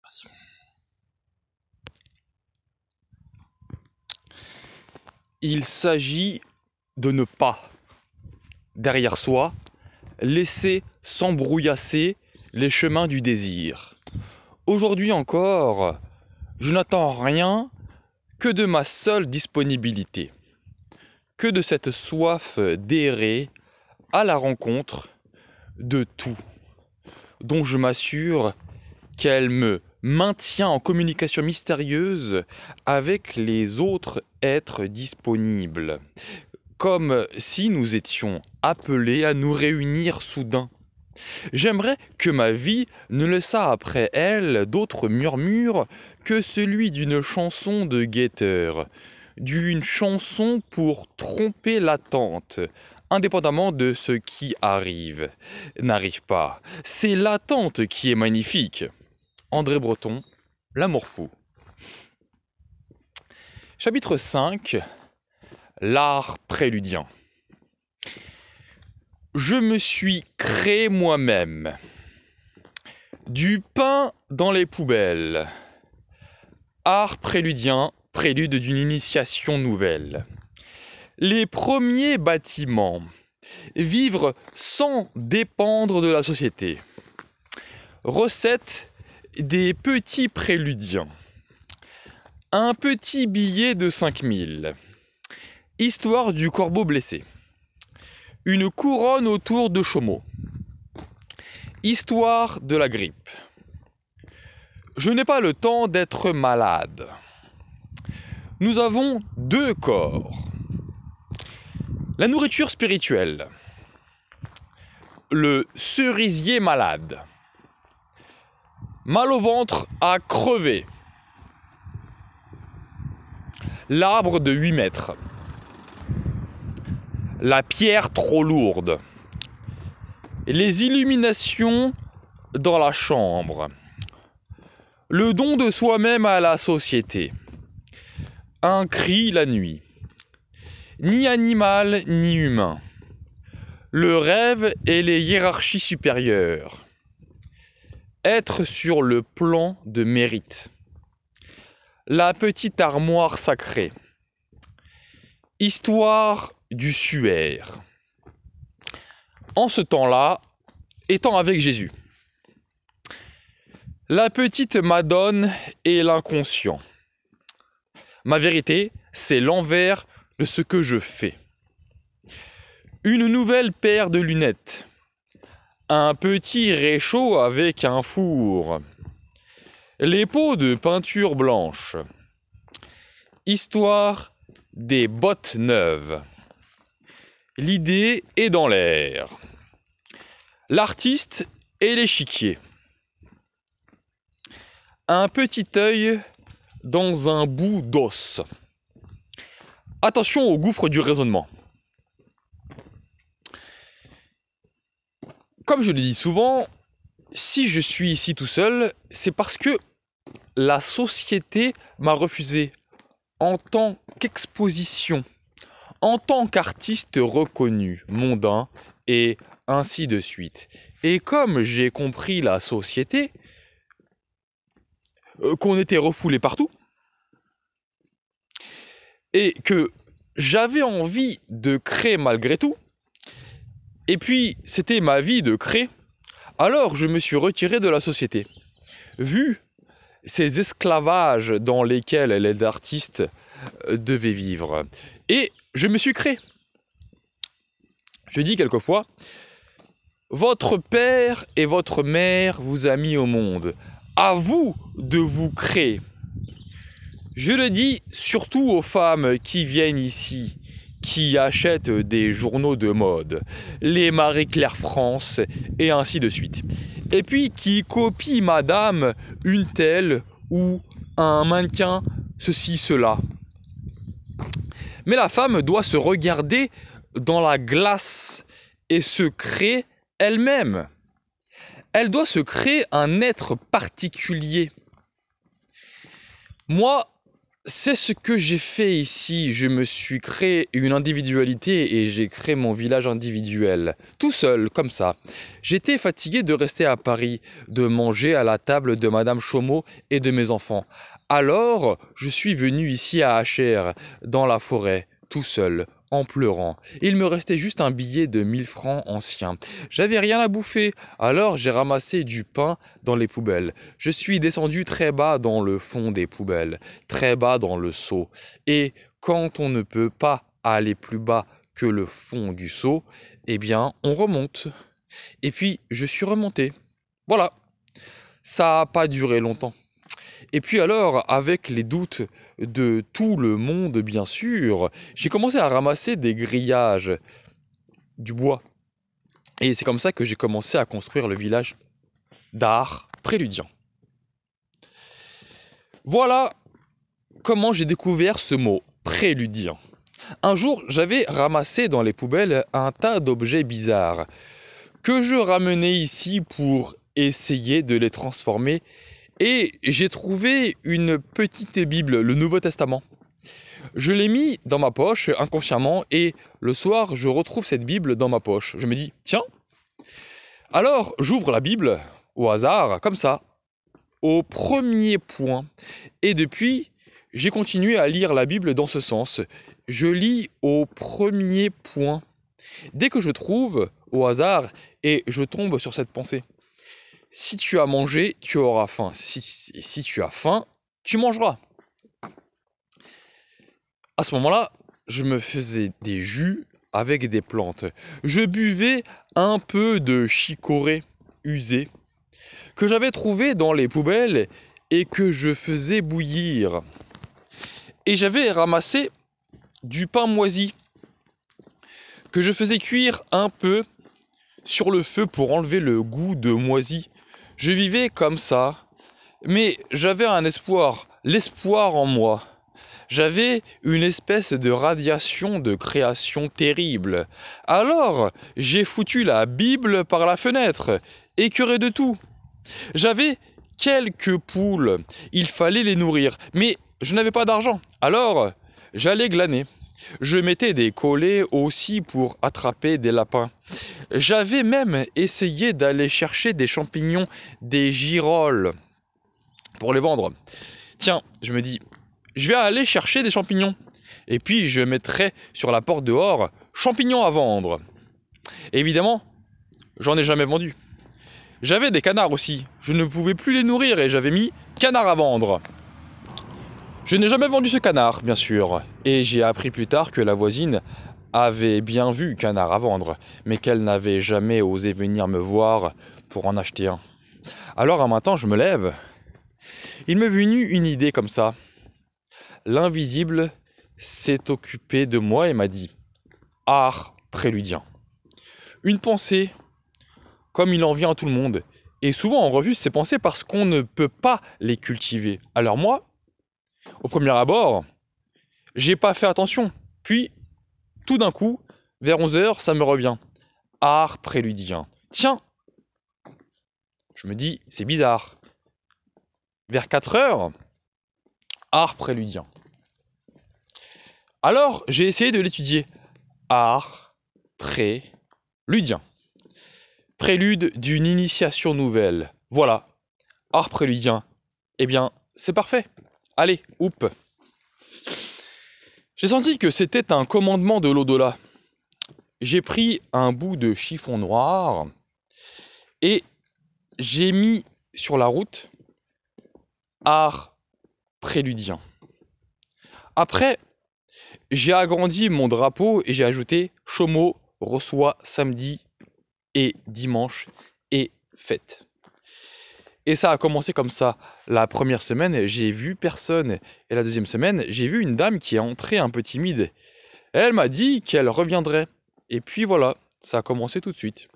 Il s'agit de ne pas, derrière soi, laisser s'embrouillasser les chemins du désir. Aujourd'hui encore, je n'attends rien que de ma seule disponibilité, que de cette soif d'errer à la rencontre de tout, dont je m'assure qu'elle me maintient en communication mystérieuse avec les autres êtres disponibles, comme si nous étions appelés à nous réunir soudain. J'aimerais que ma vie ne laissât après elle d'autres murmures que celui d'une chanson de guetteur, d'une chanson pour tromper l'attente, indépendamment de ce qui n'arrive pas. C'est l'attente qui est magnifique. André Breton, L'amour fou. Chapitre 5. L'art préludien. Je me suis créé moi-même du pain dans les poubelles. Art préludien, prélude d'une initiation nouvelle. Les premiers bâtiments. Vivre sans dépendre de la société. Recette des petits préludiens. Un petit billet de 5000. Histoire du corbeau blessé. Une couronne autour de Chaumont. Histoire de la grippe. Je n'ai pas le temps d'être malade. Nous avons 2 corps. La nourriture spirituelle. Le cerisier malade. Mal au ventre à crever. L'arbre de 8 mètres. La pierre trop lourde. Les illuminations dans la chambre. Le don de soi-même à la société. Un cri la nuit. Ni animal ni humain. Le rêve et les hiérarchies supérieures. Être sur le plan de mérite. La petite armoire sacrée. Histoire du suaire. En ce temps-là, étant avec Jésus. La petite Madone et l'inconscient. Ma vérité, c'est l'envers de ce que je fais. Une nouvelle paire de lunettes. Un petit réchaud avec un four. Les pots de peinture blanche. Histoire des bottes neuves. L'idée est dans l'air. L'artiste et l'échiquier. Un petit œil dans un bout d'os. Attention au gouffre du raisonnement. Comme je le dis souvent, si je suis ici tout seul, c'est parce que la société m'a refusé en tant qu'exposition, en tant qu'artiste reconnu, mondain, et ainsi de suite. Et comme j'ai compris la société, qu'on était refoulé partout, et que j'avais envie de créer malgré tout, et puis c'était ma vie de créer, alors je me suis retiré de la société. Vu ces esclavages dans lesquels les artistes devaient vivre, et je me suis créé. Je dis quelquefois, votre père et votre mère vous a mis au monde. À vous de vous créer. Je le dis surtout aux femmes qui viennent ici, qui achètent des journaux de mode, les Marie-Claire France et ainsi de suite. Et puis qui copient madame une telle ou un mannequin, ceci, cela. Mais la femme doit se regarder dans la glace et se créer elle-même. Elle doit se créer un être particulier. Moi, c'est ce que j'ai fait ici. Je me suis créé une individualité et j'ai créé mon village individuel. Tout seul, comme ça. J'étais fatigué de rester à Paris, de manger à la table de Madame Chomeau et de mes enfants. Alors, je suis venu ici à Achères, dans la forêt, tout seul, en pleurant. Il me restait juste un billet de 1 000 francs ancien. J'avais rien à bouffer, alors j'ai ramassé du pain dans les poubelles. Je suis descendu très bas dans le fond des poubelles, très bas dans le seau. Et quand on ne peut pas aller plus bas que le fond du seau, eh bien, on remonte. Et puis, je suis remonté. Voilà, ça n'a pas duré longtemps. Et puis alors, avec les doutes de tout le monde, bien sûr, j'ai commencé à ramasser des grillages, du bois. Et c'est comme ça que j'ai commencé à construire le village d'art préludien. Voilà comment j'ai découvert ce mot, préludien. Un jour, j'avais ramassé dans les poubelles un tas d'objets bizarres que je ramenais ici pour essayer de les transformer. Et j'ai trouvé une petite Bible, le Nouveau Testament. Je l'ai mis dans ma poche inconsciemment et le soir, je retrouve cette Bible dans ma poche. Je me dis, tiens, alors j'ouvre la Bible au hasard, comme ça, au premier point. Et depuis, j'ai continué à lire la Bible dans ce sens. Je lis au premier point. Dès que je trouve au hasard et je tombe sur cette pensée. Si tu as mangé, tu auras faim. Si tu as faim, tu mangeras. À ce moment-là, je me faisais des jus avec des plantes. Je buvais un peu de chicorée usé que j'avais trouvé dans les poubelles et que je faisais bouillir. Et j'avais ramassé du pain moisi que je faisais cuire un peu sur le feu pour enlever le goût de moisi. Je vivais comme ça, mais j'avais un espoir, l'espoir en moi. J'avais une espèce de radiation de création terrible. Alors, j'ai foutu la Bible par la fenêtre, écœuré de tout. J'avais quelques poules, il fallait les nourrir, mais je n'avais pas d'argent. Alors, j'allais glaner. Je mettais des collets aussi pour attraper des lapins. J'avais même essayé d'aller chercher des champignons, des girolles, pour les vendre. Tiens, je me dis, je vais aller chercher des champignons. Et puis je mettrai sur la porte dehors, champignons à vendre. Et évidemment, j'en ai jamais vendu. J'avais des canards aussi, je ne pouvais plus les nourrir et j'avais mis canard à vendre. Je n'ai jamais vendu ce canard, bien sûr, et j'ai appris plus tard que la voisine avait bien vu canard à vendre, mais qu'elle n'avait jamais osé venir me voir pour en acheter un. Alors un matin, je me lève, il m'est venu une idée comme ça. L'invisible s'est occupé de moi et m'a dit « Art préludien ». Une pensée, comme il en vient à tout le monde, et souvent on refuse ces pensées parce qu'on ne peut pas les cultiver. Alors moi, au premier abord, j'ai pas fait attention. Puis, tout d'un coup, vers 11 h, ça me revient. Art préludien. Tiens, je me dis, c'est bizarre. Vers 4 h, art préludien. Alors, j'ai essayé de l'étudier. Art préludien. Prélude d'une initiation nouvelle. Voilà, art préludien. Eh bien, c'est parfait. Allez, oup. J'ai senti que c'était un commandement de l'au-delà. J'ai pris un bout de chiffon noir et j'ai mis sur la route art préludien. Après, j'ai agrandi mon drapeau et j'ai ajouté Chomeau reçoit samedi et dimanche et fête. Et ça a commencé comme ça. La première semaine, j'ai vu personne. Et la deuxième semaine, j'ai vu une dame qui est entrée un peu timide. Elle m'a dit qu'elle reviendrait. Et puis voilà, ça a commencé tout de suite.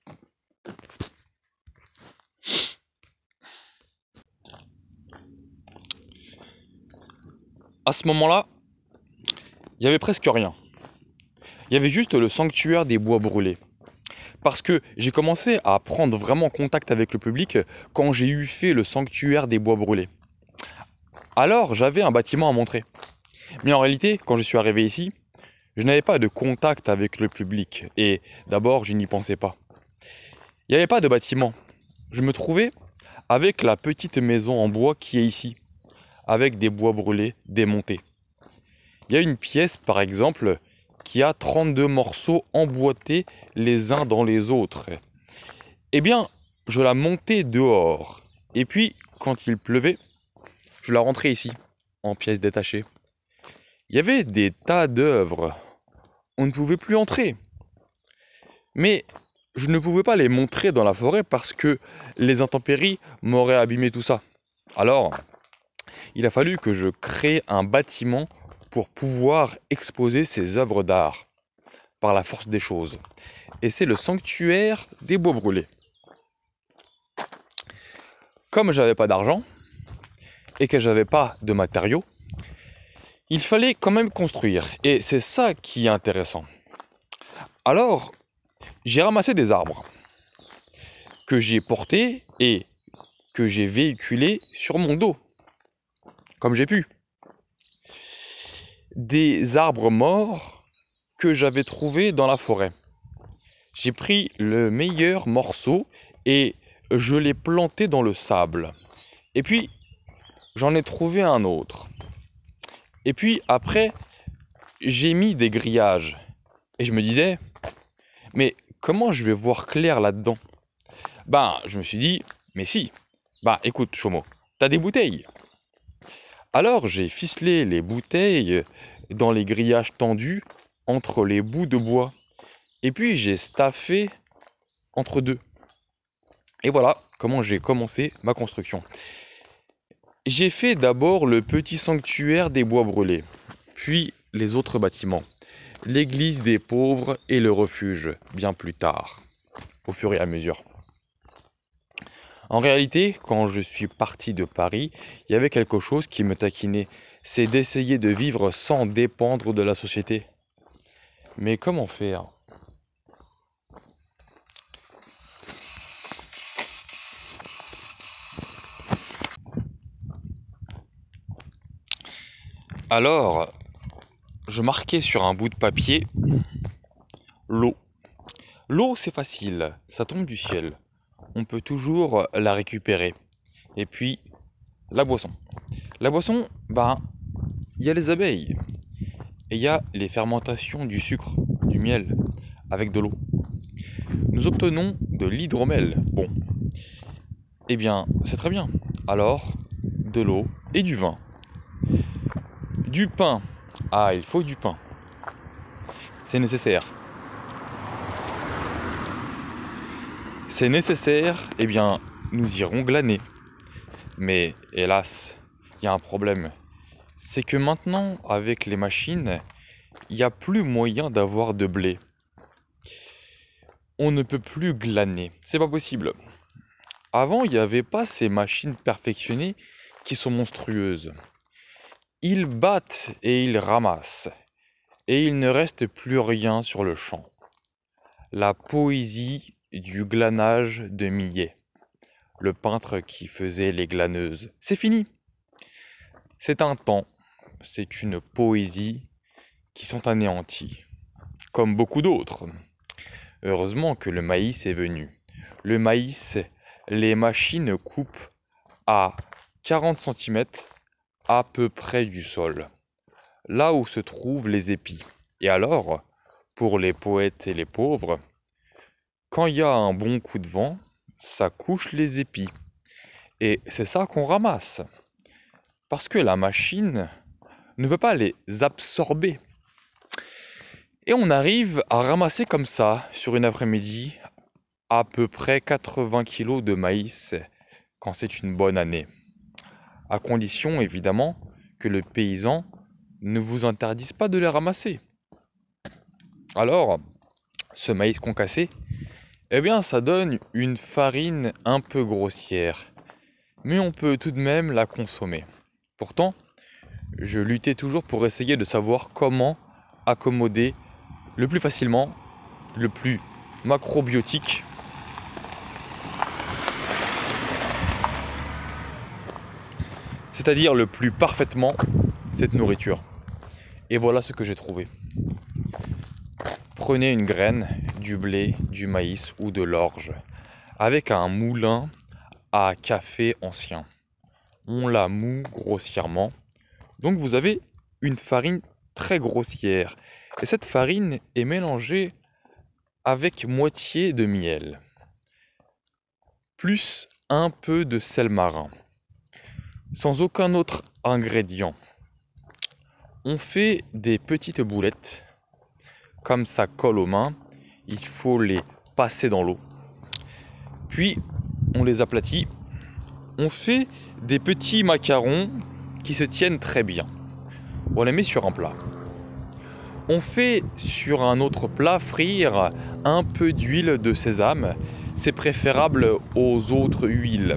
À ce moment-là, il y avait presque rien. Il y avait juste le sanctuaire des bois brûlés. Parce que j'ai commencé à prendre vraiment contact avec le public quand j'ai eu fait le sanctuaire des bois brûlés. Alors j'avais un bâtiment à montrer. Mais en réalité, quand je suis arrivé ici, je n'avais pas de contact avec le public et d'abord je n'y pensais pas. Il n'y avait pas de bâtiment. Je me trouvais avec la petite maison en bois qui est ici, avec des bois brûlés démontés. Il y a une pièce par exemple qui a 32 morceaux emboîtés les uns dans les autres. Eh bien, je la montais dehors. Et puis, quand il pleuvait, je la rentrais ici, en pièces détachées. Il y avait des tas d'œuvres. On ne pouvait plus entrer. Mais je ne pouvais pas les montrer dans la forêt parce que les intempéries m'auraient abîmé tout ça. Alors, il a fallu que je crée un bâtiment pour pouvoir exposer ces œuvres d'art par la force des choses. Et c'est le sanctuaire des bois brûlés. Comme j'avais pas d'argent et que j'avais pas de matériaux, il fallait quand même construire. Et c'est ça qui est intéressant. Alors, j'ai ramassé des arbres que j'ai portés et que j'ai véhiculés sur mon dos, comme j'ai pu. Des arbres morts que j'avais trouvés dans la forêt. J'ai pris le meilleur morceau et je l'ai planté dans le sable. Et puis, j'en ai trouvé un autre. Et puis après, j'ai mis des grillages. Et je me disais, mais comment je vais voir clair là-dedans? Ben, je me suis dit, mais si. Bah écoute, Chomo, t'as des bouteilles. Alors j'ai ficelé les bouteilles dans les grillages tendus entre les bouts de bois. Et puis j'ai staffé entre deux. Et voilà comment j'ai commencé ma construction. J'ai fait d'abord le petit sanctuaire des bois brûlés, puis les autres bâtiments, l'église des pauvres et le refuge, bien plus tard, au fur et à mesure. En réalité, quand je suis parti de Paris, il y avait quelque chose qui me taquinait, c'est d'essayer de vivre sans dépendre de la société. Mais comment faire ? Alors, je marquais sur un bout de papier l'eau. L'eau, c'est facile, ça tombe du ciel. On peut toujours la récupérer. Et puis, la boisson. La boisson, il y a les abeilles. Et il y a les fermentations du sucre, du miel, avec de l'eau. Nous obtenons de l'hydromel. Bon, eh bien, c'est très bien. Alors, de l'eau et du vin. Du pain. Ah, il faut du pain. C'est nécessaire. C'est nécessaire, eh bien, nous irons glaner. Mais hélas, il y a un problème. C'est que maintenant, avec les machines, il n'y a plus moyen d'avoir de blé. On ne peut plus glaner. C'est pas possible. Avant, il n'y avait pas ces machines perfectionnées qui sont monstrueuses. Ils battent et ils ramassent. Et il ne reste plus rien sur le champ. La poésie du glanage de Millet, le peintre qui faisait les glaneuses. C'est fini. C'est un temps, c'est une poésie qui sont anéanties, comme beaucoup d'autres. Heureusement que le maïs est venu. Le maïs, les machines coupent à 40 cm à peu près du sol, là où se trouvent les épis. Et alors, pour les poètes et les pauvres, quand il y a un bon coup de vent, ça couche les épis. Et c'est ça qu'on ramasse. Parce que la machine ne peut pas les absorber. Et on arrive à ramasser comme ça, sur une après-midi, à peu près 80 kg de maïs quand c'est une bonne année. À condition, évidemment, que le paysan ne vous interdise pas de les ramasser. Alors, ce maïs concassé, eh bien, ça donne une farine un peu grossière. Mais on peut tout de même la consommer. Pourtant, je luttais toujours pour essayer de savoir comment accommoder le plus facilement, le plus macrobiotique c'est-à-dire le plus parfaitement cette nourriture. Et voilà ce que j'ai trouvé. Prenez une graine, du blé, du maïs ou de l'orge, avec un moulin à café ancien. On la moud grossièrement. Donc vous avez une farine très grossière. Et cette farine est mélangée avec moitié de miel, plus un peu de sel marin, sans aucun autre ingrédient. On fait des petites boulettes, comme ça colle aux mains, il faut les passer dans l'eau. Puis on les aplatit, on fait des petits macarons qui se tiennent très bien. On les met sur un plat. On fait sur un autre plat frire un peu d'huile de sésame, c'est préférable aux autres huiles,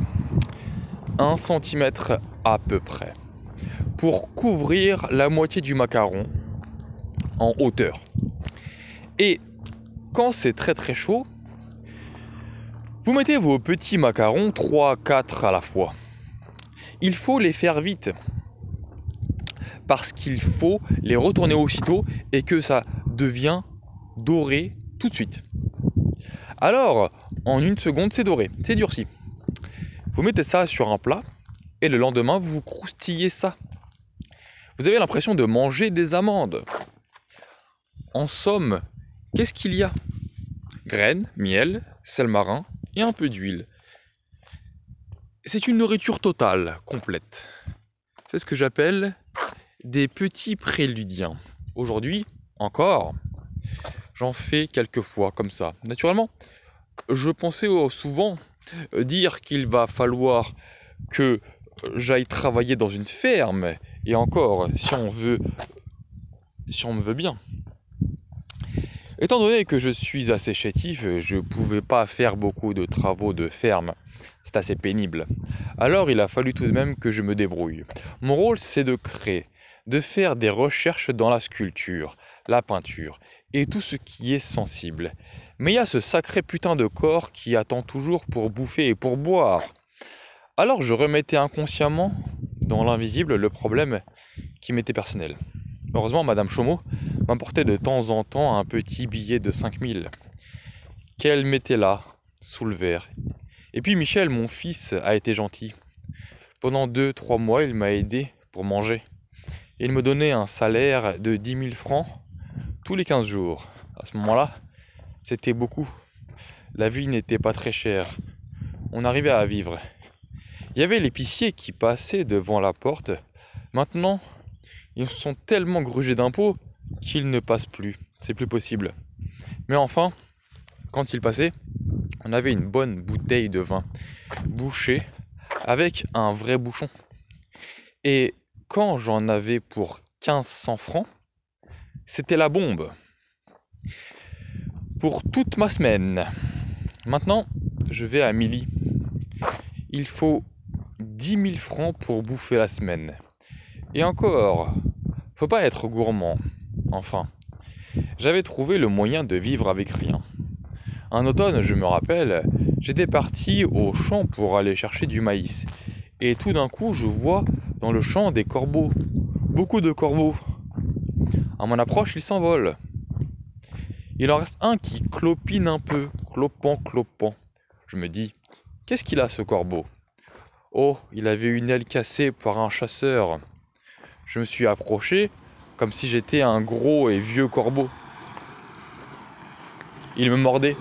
1 cm à peu près, pour couvrir la moitié du macaron en hauteur. Et quand c'est très chaud, vous mettez vos petits macarons 3-4 à la fois. Il faut les faire vite parce qu'il faut les retourner aussitôt et que ça devient doré tout de suite. Alors, en 1 seconde, c'est doré, c'est durci. Vous mettez ça sur un plat et le lendemain, vous croustillez ça. Vous avez l'impression de manger des amandes. En somme, qu'est-ce qu'il y a? Graines, miel, sel marin et un peu d'huile. C'est une nourriture totale, complète. C'est ce que j'appelle des petits préludiens. Aujourd'hui, encore, j'en fais quelques fois comme ça. Naturellement, je pensais souvent dire qu'il va falloir que j'aille travailler dans une ferme. Et encore, si on me veut bien. Étant donné que je suis assez chétif, je ne pouvais pas faire beaucoup de travaux de ferme. C'est assez pénible. Alors il a fallu tout de même que je me débrouille. Mon rôle, c'est de créer, de faire des recherches dans la sculpture, la peinture et tout ce qui est sensible. Mais il y a ce sacré putain de corps qui attend toujours pour bouffer et pour boire. Alors je remettais inconsciemment dans l'invisible le problème qui m'était personnel. Heureusement, Madame Chomeau m'apportait de temps en temps un petit billet de 5000 qu'elle mettait là, sous le verre. Et puis Michel, mon fils, a été gentil. Pendant 2-3 mois, il m'a aidé pour manger. Il me donnait un salaire de 10 000 francs tous les 15 jours. À ce moment-là, c'était beaucoup. La vie n'était pas très chère. On arrivait à vivre. Il y avait l'épicier qui passait devant la porte. Maintenant, ils sont tellement grugés d'impôts qu'ils ne passent plus. C'est plus possible. Mais enfin, quand il passait, on avait une bonne bouteille de vin bouchée avec un vrai bouchon. Et quand j'en avais pour 1500 francs, c'était la bombe. Pour toute ma semaine. Maintenant, je vais à Milly. Il faut 10 000 francs pour bouffer la semaine. Et encore, faut pas être gourmand. Enfin, j'avais trouvé le moyen de vivre avec rien. Un automne, je me rappelle, j'étais parti au champ pour aller chercher du maïs. Et tout d'un coup, je vois dans le champ des corbeaux. Beaucoup de corbeaux. À mon approche, ils s'envolent. Il en reste un qui clopine un peu, clopant. Je me dis, qu'est-ce qu'il a ce corbeau? Oh, il avait une aile cassée par un chasseur. Je me suis approché comme si j'étais un gros et vieux corbeau. Il me mordait.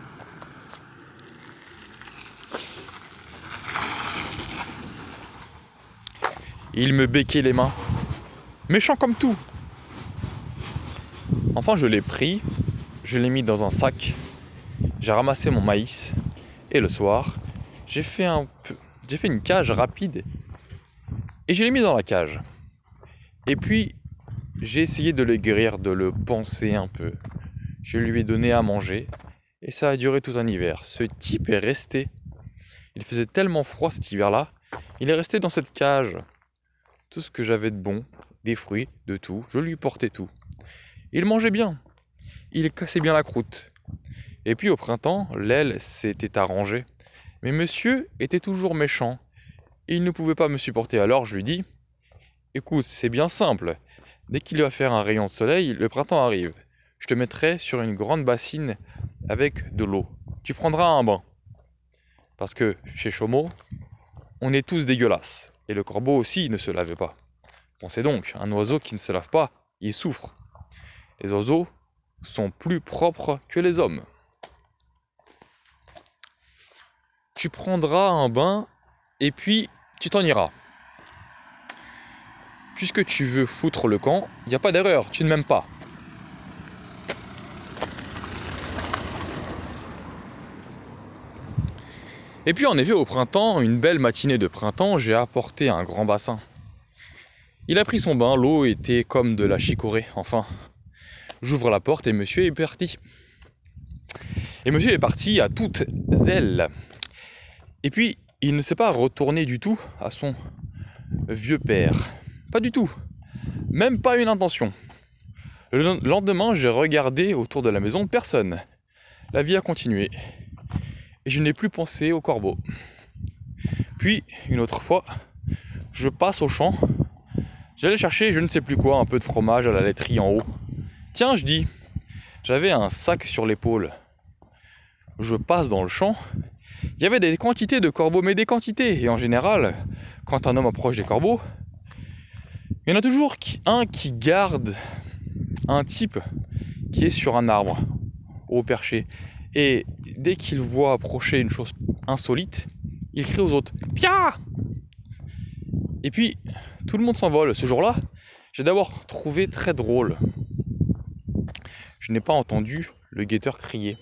Il me becquait les mains. Méchant comme tout. Enfin, je l'ai pris, je l'ai mis dans un sac, j'ai ramassé mon maïs, et le soir, j'ai fait une cage rapide, et je l'ai mis dans la cage. Et puis, j'ai essayé de le guérir, de le panser un peu. Je lui ai donné à manger, et ça a duré tout un hiver. Ce type est resté. Il faisait tellement froid cet hiver-là, il est resté dans cette cage. Tout ce que j'avais de bon, des fruits, de tout, je lui portais tout. Il mangeait bien, il cassait bien la croûte. Et puis au printemps, l'aile s'était arrangée. Mais monsieur était toujours méchant. il ne pouvait pas me supporter. Alors je lui dis, écoute, c'est bien simple. Dès qu'il va faire un rayon de soleil, le printemps arrive. Je te mettrai sur une grande bassine avec de l'eau. Tu prendras un bain. Parce que chez Chomo, on est tous dégueulasses. Et le corbeau aussi ne se lavait pas. Pensez donc, un oiseau qui ne se lave pas, il souffre. Les oiseaux sont plus propres que les hommes. Tu prendras un bain et puis tu t'en iras. Puisque tu veux foutre le camp, il n'y a pas d'erreur, tu ne m'aimes pas. Et puis en effet, au printemps, une belle matinée de printemps, j'ai apporté un grand bassin. Il a pris son bain, l'eau était comme de la chicorée, enfin. J'ouvre la porte et monsieur est parti. Et monsieur est parti à toutes ailes. Et puis, il ne s'est pas retourné du tout à son vieux père. Pas du tout. Même pas une intention. Le lendemain, j'ai regardé autour de la maison, personne. La vie a continué. Et je n'ai plus pensé au corbeau. Puis, une autre fois, je passe au champ. J'allais chercher je ne sais plus quoi, un peu de fromage à la laiterie en haut. Tiens, je dis, j'avais un sac sur l'épaule. Je passe dans le champ. Il y avait des quantités de corbeaux, mais des quantités. Et en général, quand un homme approche des corbeaux, il y en a toujours un qui garde un type qui est sur un arbre, au perché. Et dès qu'il voit approcher une chose insolite, il crie aux autres « Pia !» Et puis, tout le monde s'envole. Ce jour-là, j'ai d'abord trouvé très drôle. Je n'ai pas entendu le guetteur crier.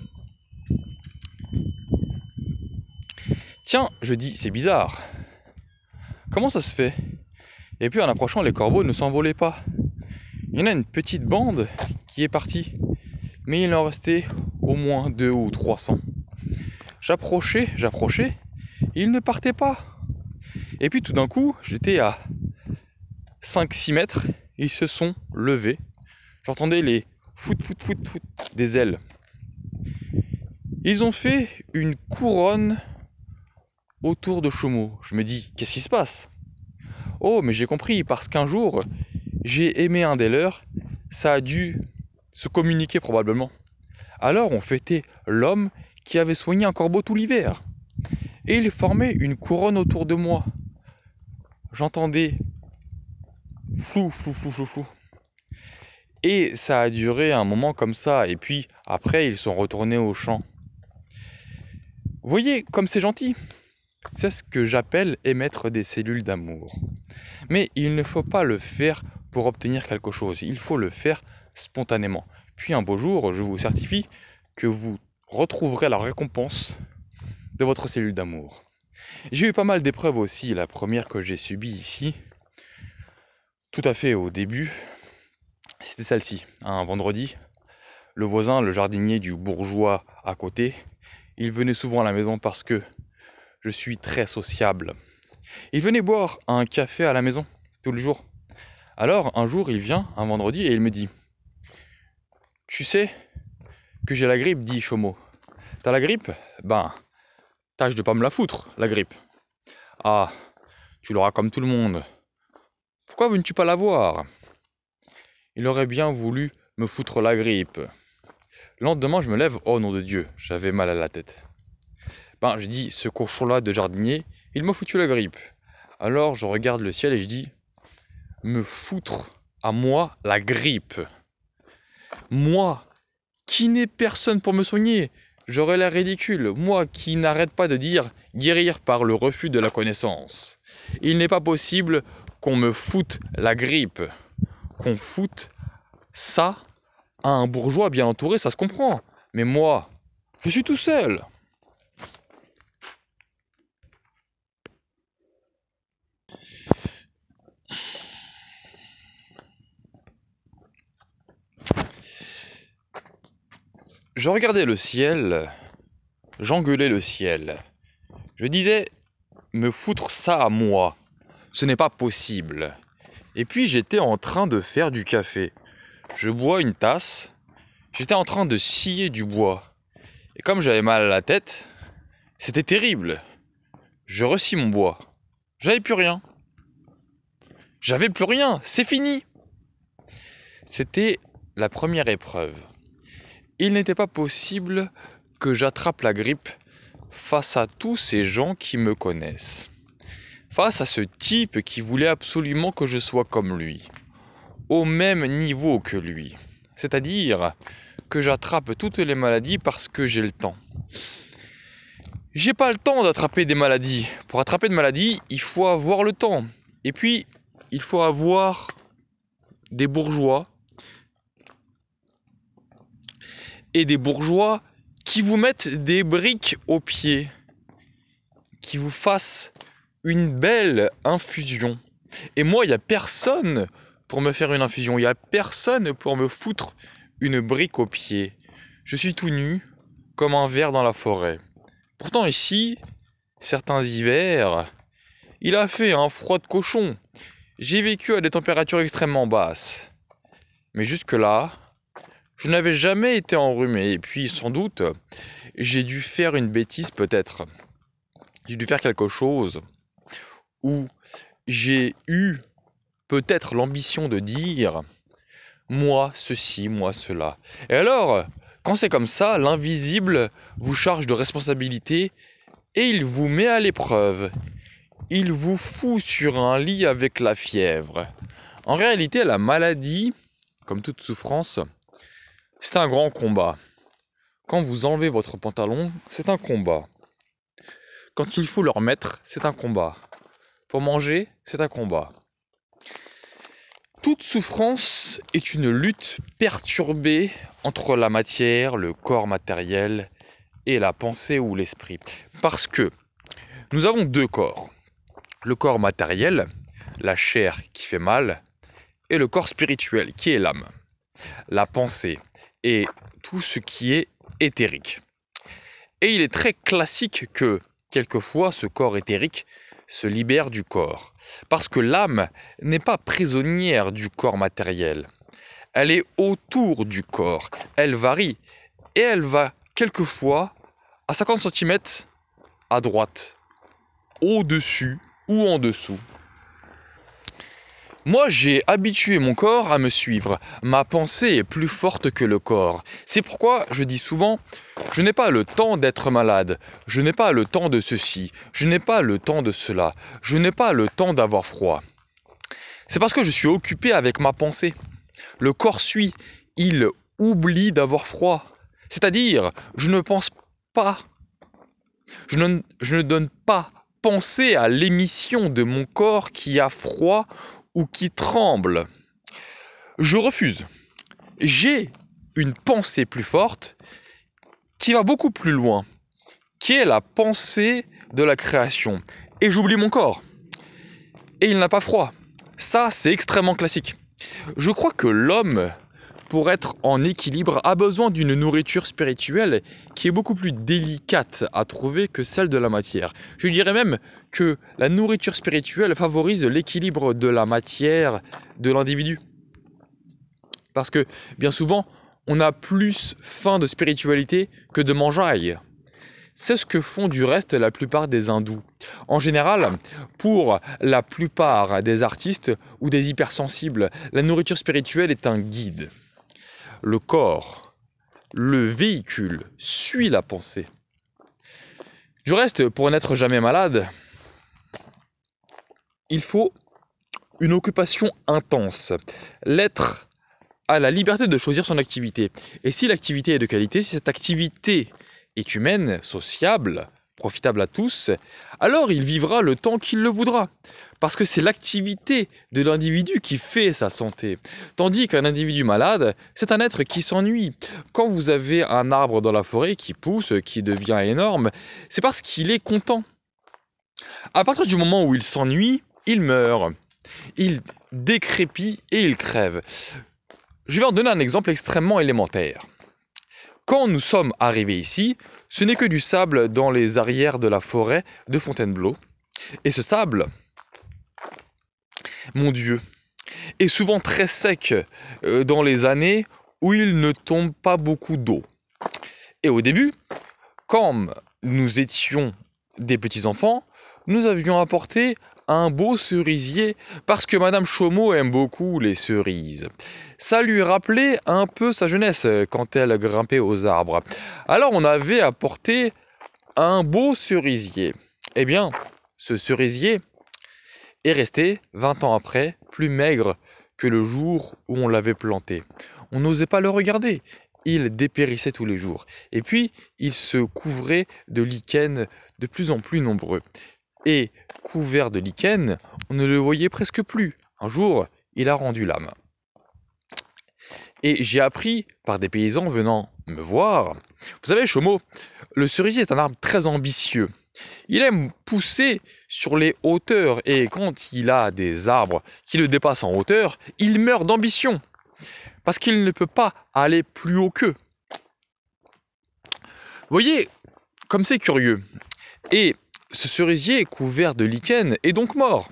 Tiens, je dis, c'est bizarre. Comment ça se fait? Et puis en approchant, les corbeaux ne s'envolaient pas. Il y en a une petite bande qui est partie. Mais il en restait au moins 200 ou 300. J'approchais, et ils ne partaient pas. Et puis tout d'un coup, j'étais à 5-6 mètres, ils se sont levés. J'entendais les fout des ailes. Ils ont fait une couronne autour de Chomo. Je me dis, qu'est-ce qui se passe? Oh, mais j'ai compris, parce qu'un jour, j'ai aimé un des leurs, ça a dû se communiquer probablement. Alors on fêtait l'homme qui avait soigné un corbeau tout l'hiver. Et il formait une couronne autour de moi. J'entendais flou. Et ça a duré un moment comme ça. Et puis après, ils sont retournés au champ. Vous voyez comme c'est gentil. C'est ce que j'appelle émettre des cellules d'amour. Mais il ne faut pas le faire pour obtenir quelque chose. Il faut le faire spontanément. Puis un beau jour, je vous certifie que vous retrouverez la récompense de votre cellule d'amour. J'ai eu pas mal d'épreuves aussi. La première que j'ai subie ici, tout à fait au début, c'était celle-ci. Un vendredi, le voisin, le jardinier du bourgeois à côté, il venait souvent à la maison parce que je suis très sociable. Il venait boire un café à la maison tous les jours. Alors un jour il vient, un vendredi, et il me dit « Tu sais que j'ai la grippe », dit Chomo. « T'as la grippe? Ben, tâche de pas me la foutre, la grippe. »« Ah, tu l'auras comme tout le monde. Pourquoi veux-tu pas l'avoir ?» Il aurait bien voulu me foutre la grippe. Le lendemain, je me lève, oh nom de Dieu, j'avais mal à la tête. Ben, je dis, ce cochon-là de jardinier, il m'a foutu la grippe. Alors, je regarde le ciel et je dis, me foutre à moi la grippe. Moi, qui n'ai personne pour me soigner, j'aurais l'air ridicule. Moi, qui n'arrête pas de dire guérir par le refus de la connaissance. Il n'est pas possible qu'on me foute la grippe. Qu'on foute ça à un bourgeois bien entouré, ça se comprend. Mais moi, je suis tout seul. Je regardais le ciel, j'engueulais le ciel. Je disais, me foutre ça à moi, ce n'est pas possible. Et puis j'étais en train de faire du café. Je bois une tasse, j'étais en train de scier du bois. Et comme j'avais mal à la tête, c'était terrible. Je rescie mon bois. J'avais plus rien. J'avais plus rien, c'est fini. C'était la première épreuve. Il n'était pas possible que j'attrape la grippe face à tous ces gens qui me connaissent. Face à ce type qui voulait absolument que je sois comme lui, au même niveau que lui. C'est-à-dire que j'attrape toutes les maladies parce que j'ai le temps. J'ai pas le temps d'attraper des maladies. Pour attraper de maladies, il faut avoir le temps. Et puis, il faut avoir des bourgeois. Et des bourgeois qui vous mettent des briques aux pieds. Qui vous fassent une belle infusion. Et moi, il n'y a personne pour me faire une infusion. Il n'y a personne pour me foutre une brique aux pieds. Je suis tout nu, comme un ver dans la forêt. Pourtant ici, certains hivers, il a fait un froid de cochon. J'ai vécu à des températures extrêmement basses. Mais jusque-là, je n'avais jamais été enrhumé. Et puis, sans doute, j'ai dû faire une bêtise peut-être. J'ai dû faire quelque chose où j'ai eu peut-être l'ambition de dire « moi ceci, moi cela ». Et alors, quand c'est comme ça, l'invisible vous charge de responsabilité et il vous met à l'épreuve. Il vous fout sur un lit avec la fièvre. En réalité, la maladie, comme toute souffrance, c'est un grand combat. Quand vous enlevez votre pantalon, c'est un combat. Quand il faut le remettre, c'est un combat. Pour manger, c'est un combat. Toute souffrance est une lutte perturbée entre la matière, le corps matériel et la pensée ou l'esprit. Parce que nous avons deux corps. Le corps matériel, la chair qui fait mal, et le corps spirituel qui est l'âme, la pensée et tout ce qui est éthérique. Et il est très classique que, quelquefois, ce corps éthérique se libère du corps. Parce que l'âme n'est pas prisonnière du corps matériel. Elle est autour du corps. Elle varie. Et elle va quelquefois à 50 cm à droite, au-dessus ou en dessous. Moi, j'ai habitué mon corps à me suivre. Ma pensée est plus forte que le corps. C'est pourquoi je dis souvent, je n'ai pas le temps d'être malade. Je n'ai pas le temps de ceci. Je n'ai pas le temps de cela. Je n'ai pas le temps d'avoir froid. C'est parce que je suis occupé avec ma pensée. Le corps suit. Il oublie d'avoir froid. C'est-à-dire, je ne pense pas. Je ne donne pas penser à l'émission de mon corps qui a froid ou qui tremble. Je refuse. J'ai une pensée plus forte qui va beaucoup plus loin, qui est la pensée de la création. Et j'oublie mon corps. Et il n'a pas froid. Ça, c'est extrêmement classique. Je crois que l'homme, pour être en équilibre, a besoin d'une nourriture spirituelle qui est beaucoup plus délicate à trouver que celle de la matière. Je dirais même que la nourriture spirituelle favorise l'équilibre de la matière de l'individu. Parce que bien souvent, on a plus faim de spiritualité que de mangeaille. C'est ce que font du reste la plupart des hindous. En général, pour la plupart des artistes ou des hypersensibles, la nourriture spirituelle est un guide. Le corps, le véhicule, suit la pensée. Du reste, pour n'être jamais malade, il faut une occupation intense. L'être a la liberté de choisir son activité. Et si l'activité est de qualité, si cette activité est humaine, sociable, profitable à tous, alors il vivra le temps qu'il le voudra. Parce que c'est l'activité de l'individu qui fait sa santé. Tandis qu'un individu malade, c'est un être qui s'ennuie. Quand vous avez un arbre dans la forêt qui pousse, qui devient énorme, c'est parce qu'il est content. À partir du moment où il s'ennuie, il meurt. Il décrépit et il crève. Je vais en donner un exemple extrêmement élémentaire. Quand nous sommes arrivés ici, ce n'est que du sable dans les arrières de la forêt de Fontainebleau. Et ce sable, mon Dieu, est souvent très sec dans les années où il ne tombe pas beaucoup d'eau. Et au début, quand nous étions des petits enfants, nous avions apporté un beau cerisier parce que Madame Chomeau aime beaucoup les cerises. Ça lui rappelait un peu sa jeunesse quand elle grimpait aux arbres. Alors on avait apporté un beau cerisier. Eh bien, ce cerisier est resté 20 ans après plus maigre que le jour où on l'avait planté. On n'osait pas le regarder. Il dépérissait tous les jours. Et puis, il se couvrait de lichens de plus en plus nombreux. Et, couvert de lichens, on ne le voyait presque plus. Un jour, il a rendu l'âme. Et j'ai appris, par des paysans venant me voir, vous savez, Chomeau, le cerisier est un arbre très ambitieux. Il aime pousser sur les hauteurs et quand il a des arbres qui le dépassent en hauteur, il meurt d'ambition. Parce qu'il ne peut pas aller plus haut qu'eux. Vous voyez, comme c'est curieux. Et ce cerisier couvert de lichens est donc mort.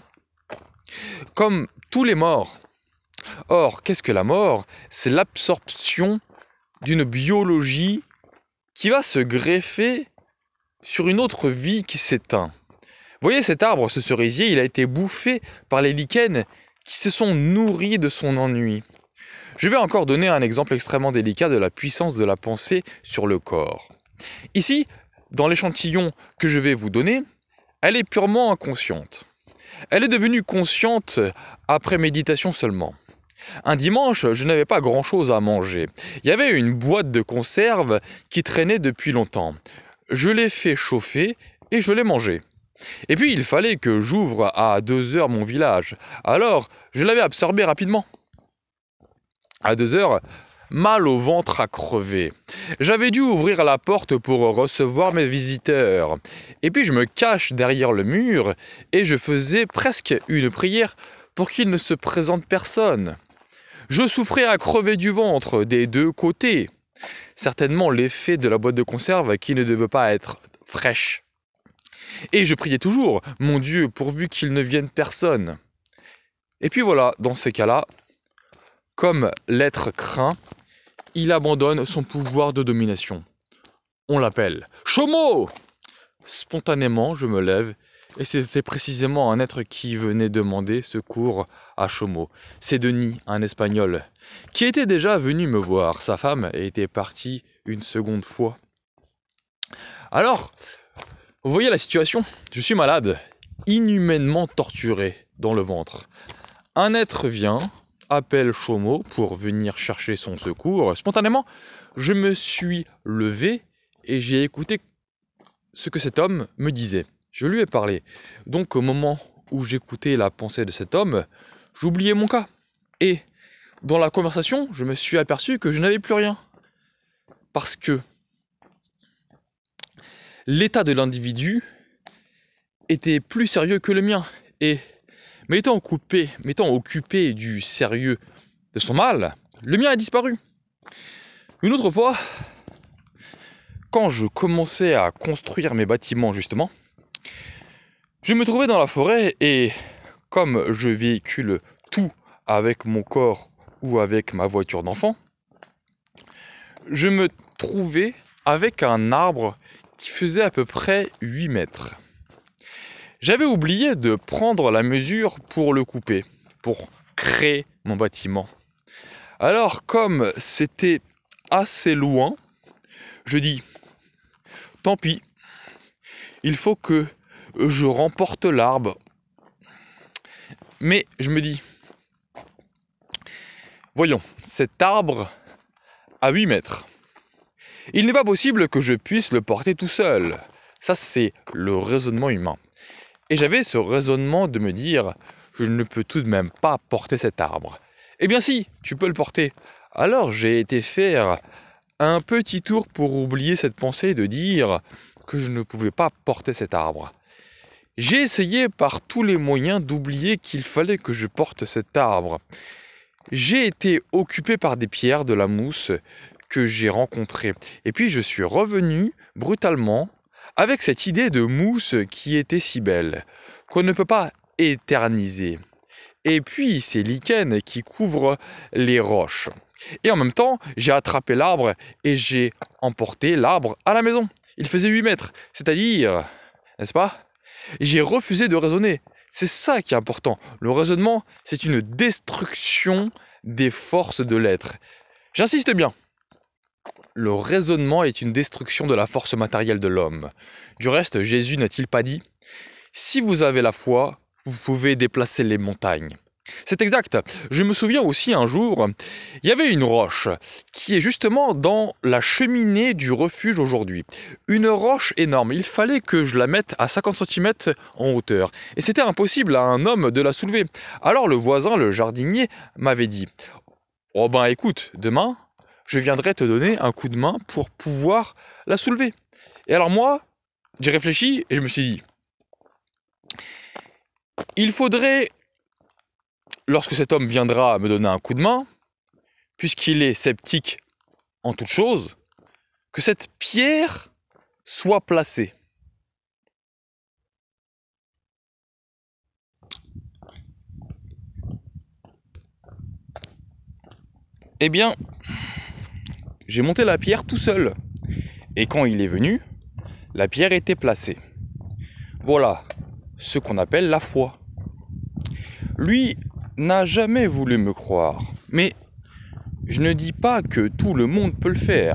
Comme tous les morts. Or, qu'est-ce que la mort? C'est l'absorption d'une biologie qui va se greffer sur une autre vie qui s'éteint. Vous voyez cet arbre, ce cerisier, il a été bouffé par les lichens qui se sont nourris de son ennui. Je vais encore donner un exemple extrêmement délicat de la puissance de la pensée sur le corps. Ici, dans l'échantillon que je vais vous donner, elle est purement inconsciente. Elle est devenue consciente après méditation seulement. Un dimanche, je n'avais pas grand-chose à manger. Il y avait une boîte de conserve qui traînait depuis longtemps. Je l'ai fait chauffer et je l'ai mangée. Et puis, il fallait que j'ouvre à 2 heures mon village. Alors, je l'avais absorbé rapidement. À 2 heures, mal au ventre à crever. J'avais dû ouvrir la porte pour recevoir mes visiteurs. Et puis je me cache derrière le mur et je faisais presque une prière pour qu'il ne se présente personne. Je souffrais à crever du ventre des 2 côtés. Certainement l'effet de la boîte de conserve qui ne devait pas être fraîche. Et je priais toujours, mon Dieu, pourvu qu'il ne vienne personne. Et puis voilà, dans ces cas-là, comme l'être craint, il abandonne son pouvoir de domination. On l'appelle Chomeau. Spontanément, je me lève, et c'était précisément un être qui venait demander secours à Chomeau. C'est Denis, un Espagnol, qui était déjà venu me voir. Sa femme était partie une seconde fois. Alors, vous voyez la situation? Je suis malade, inhumainement torturé dans le ventre. Un être vient, appelle Chomeau pour venir chercher son secours. Spontanément, je me suis levé et j'ai écouté ce que cet homme me disait. Je lui ai parlé. Donc au moment où j'écoutais la pensée de cet homme, j'oubliais mon cas. Et dans la conversation, je me suis aperçu que je n'avais plus rien. Parce que l'état de l'individu était plus sérieux que le mien. Et m'étant occupé du sérieux de son mal, le mien a disparu. Une autre fois, quand je commençais à construire mes bâtiments justement, je me trouvais dans la forêt et comme je véhicule tout avec mon corps ou avec ma voiture d'enfant, je me trouvais avec un arbre qui faisait à peu près 8 mètres. J'avais oublié de prendre la mesure pour le couper, pour créer mon bâtiment. Alors, comme c'était assez loin, je dis, tant pis, il faut que je remporte l'arbre. Mais je me dis, voyons, cet arbre a 8 mètres. Il n'est pas possible que je puisse le porter tout seul. Ça, c'est le raisonnement humain. Et j'avais ce raisonnement de me dire, je ne peux tout de même pas porter cet arbre. Eh bien si, tu peux le porter. Alors j'ai été faire un petit tour pour oublier cette pensée de dire que je ne pouvais pas porter cet arbre. J'ai essayé par tous les moyens d'oublier qu'il fallait que je porte cet arbre. J'ai été occupé par des pierres, de la mousse que j'ai rencontrées. Et puis je suis revenu brutalement avec cette idée de mousse qui était si belle, qu'on ne peut pas éterniser. Et puis ces lichens qui couvrent les roches. Et en même temps, j'ai attrapé l'arbre et j'ai emporté l'arbre à la maison. Il faisait 8 mètres, c'est-à-dire, n'est-ce pas? J'ai refusé de raisonner. C'est ça qui est important. Le raisonnement, c'est une destruction des forces de l'être. J'insiste bien. Le raisonnement est une destruction de la force matérielle de l'homme. Du reste, Jésus n'a-t-il pas dit « Si vous avez la foi, vous pouvez déplacer les montagnes ». C'est exact. Je me souviens aussi un jour, il y avait une roche qui est justement dans la cheminée du refuge aujourd'hui. Une roche énorme. Il fallait que je la mette à 50 cm en hauteur. Et c'était impossible à un homme de la soulever. Alors le voisin, le jardinier, m'avait dit « Oh ben écoute, demain, je viendrai te donner un coup de main pour pouvoir la soulever. » Et alors moi, j'ai réfléchi et je me suis dit « Il faudrait... Lorsque cet homme viendra me donner un coup de main, puisqu'il est sceptique en toute chose, que cette pierre soit placée. » Eh bien, j'ai monté la pierre tout seul. Et quand il est venu, la pierre était placée. Voilà ce qu'on appelle la foi. Lui n'a jamais voulu me croire. Mais je ne dis pas que tout le monde peut le faire.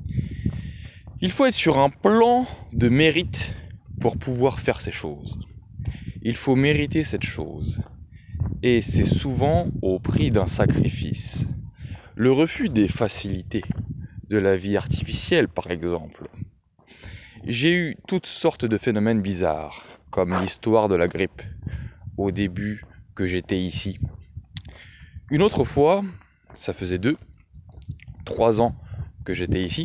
Il faut être sur un plan de mérite pour pouvoir faire ces choses. Il faut mériter cette chose. Et c'est souvent au prix d'un sacrifice. Le refus des facilités de la vie artificielle, par exemple. J'ai eu toutes sortes de phénomènes bizarres, comme l'histoire de la grippe, au début que j'étais ici. Une autre fois, ça faisait 3 ans que j'étais ici,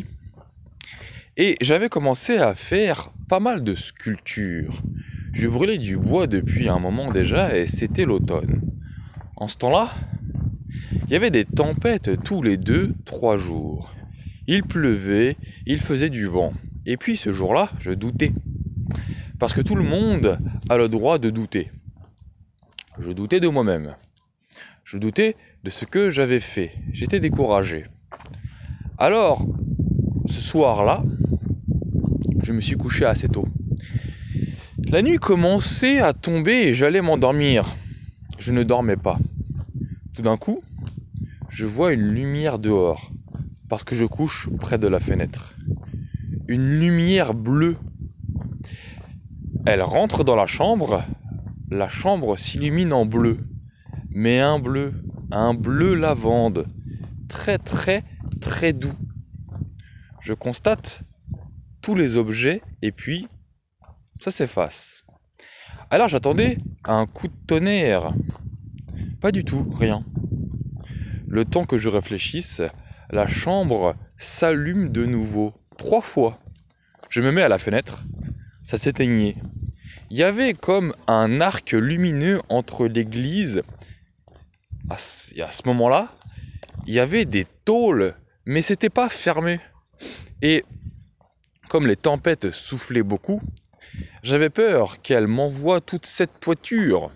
et j'avais commencé à faire pas mal de sculptures. Je brûlais du bois depuis un moment déjà, et c'était l'automne. En ce temps-là, il y avait des tempêtes tous les 2-3 jours. Il pleuvait, il faisait du vent. Et puis ce jour-là, je doutais. Parce que tout le monde a le droit de douter. Je doutais de moi-même. Je doutais de ce que j'avais fait. J'étais découragé. Alors, ce soir-là, je me suis couché assez tôt. La nuit commençait à tomber et j'allais m'endormir. Je ne dormais pas. Tout d'un coup, je vois une lumière dehors, parce que je couche près de la fenêtre. Une lumière bleue. Elle rentre dans la chambre s'illumine en bleu. Mais un bleu lavande, très très très doux. Je constate tous les objets et puis ça s'efface. Alors j'attendais un coup de tonnerre. Pas du tout, rien. Le temps que je réfléchisse, la chambre s'allume de nouveau, 3 fois. Je me mets à la fenêtre, ça s'éteignait. Il y avait comme un arc lumineux entre l'église. À ce moment-là, il y avait des tôles, mais c'était pas fermé. Et comme les tempêtes soufflaient beaucoup, j'avais peur qu'elle m'envoie toute cette toiture.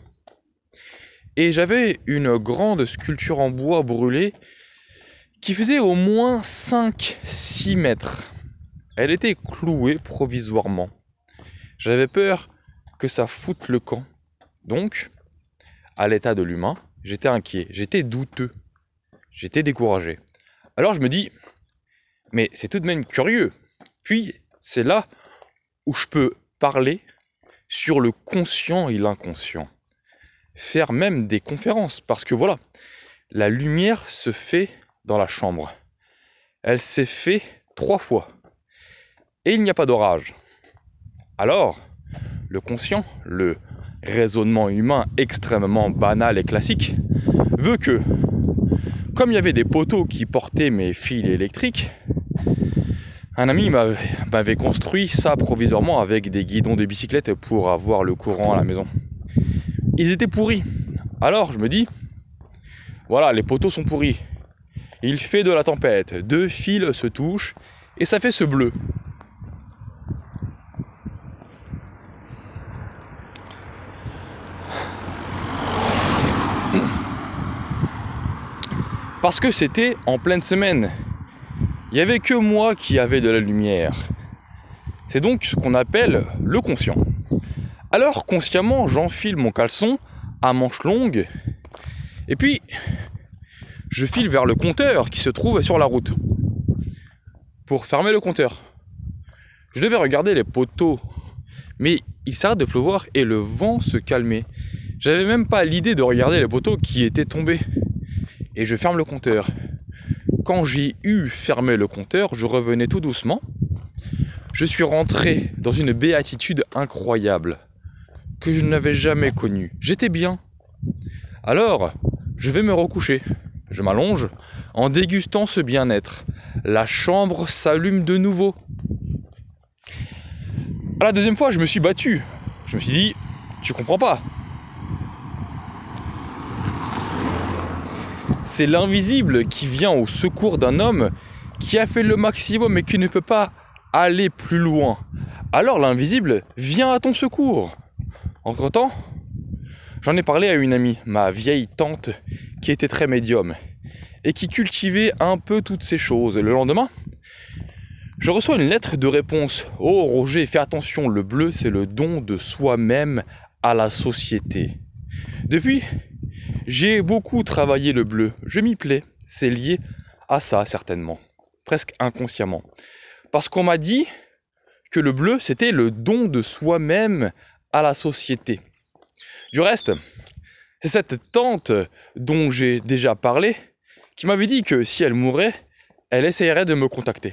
Et j'avais une grande sculpture en bois brûlé qui faisait au moins 5-6 mètres. Elle était clouée provisoirement. J'avais peur que ça foute le camp. Donc, à l'état de l'humain, j'étais inquiet, j'étais douteux, j'étais découragé. Alors je me dis, mais c'est tout de même curieux. Puis, c'est là où je peux parler sur le conscient et l'inconscient. Faire même des conférences, parce que voilà, la lumière se fait dans la chambre. Elle s'est fait 3 fois. Et il n'y a pas d'orage. Alors, le conscient, le raisonnement humain extrêmement banal et classique, veut que, comme il y avait des poteaux qui portaient mes fils électriques, un ami m'avait construit ça provisoirement avec des guidons de bicyclette pour avoir le courant à la maison. Ils étaient pourris. Alors je me dis, voilà, les poteaux sont pourris. Il fait de la tempête, 2 fils se touchent et ça fait ce bleu. Parce que c'était en pleine semaine. Il n'y avait que moi qui avais de la lumière. C'est donc ce qu'on appelle le conscient. Alors, consciemment, j'enfile mon caleçon à manches longues, et puis je file vers le compteur qui se trouve sur la route, pour fermer le compteur. Je devais regarder les poteaux, mais il s'arrête de pleuvoir et le vent se calmait. J'avais même pas l'idée de regarder les poteaux qui étaient tombés. Et je ferme le compteur. Quand j'ai eu fermé le compteur, je revenais tout doucement. Je suis rentré dans une béatitude incroyable que je n'avais jamais connue. J'étais bien. Alors, je vais me recoucher. Je m'allonge en dégustant ce bien-être. La chambre s'allume de nouveau. À la deuxième fois, je me suis battu. Je me suis dit, tu comprends pas. C'est l'invisible qui vient au secours d'un homme qui a fait le maximum et qui ne peut pas aller plus loin. Alors l'invisible vient à ton secours. Entre-temps, j'en ai parlé à une amie, ma vieille tante, qui était très médium et qui cultivait un peu toutes ces choses. Le lendemain, je reçois une lettre de réponse. « Oh Roger, fais attention, le bleu c'est le don de soi-même à la société. » Depuis, j'ai beaucoup travaillé le bleu. Je m'y plais. C'est lié à ça certainement, presque inconsciemment. Parce qu'on m'a dit que le bleu c'était le don de soi-même à la société. Du reste, c'est cette tante dont j'ai déjà parlé qui m'avait dit que si elle mourait, elle essayerait de me contacter.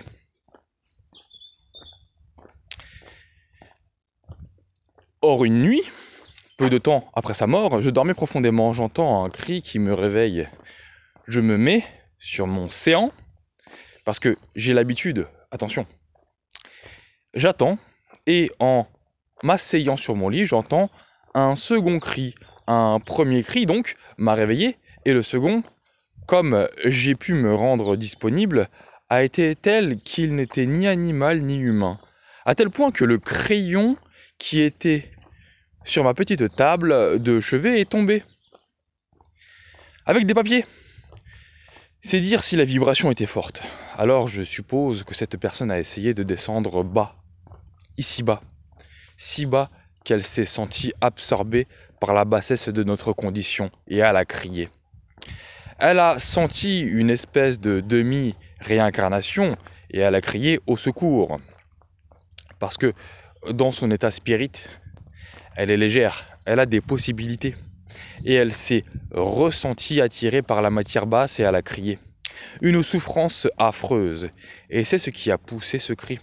Or, une nuit, peu de temps après sa mort, je dormais profondément. J'entends un cri qui me réveille. Je me mets sur mon séant, parce que j'ai l'habitude, attention, j'attends, et en m'asseyant sur mon lit, j'entends un second cri. Un premier cri, donc, m'a réveillé, et le second, comme j'ai pu me rendre disponible, a été tel qu'il n'était ni animal ni humain. À tel point que le crayon qui était sur ma petite table de chevet est tombé. Avec des papiers. C'est dire si la vibration était forte. Alors je suppose que cette personne a essayé de descendre bas, ici bas, si bas qu'elle s'est sentie absorbée par la bassesse de notre condition et elle a crié. Elle a senti une espèce de demi-réincarnation et elle a crié au secours. Parce que dans son état spirit, elle est légère, elle a des possibilités. Et elle s'est ressentie attirée par la matière basse et elle a crié. Une souffrance affreuse. Et c'est ce qui a poussé ce cri.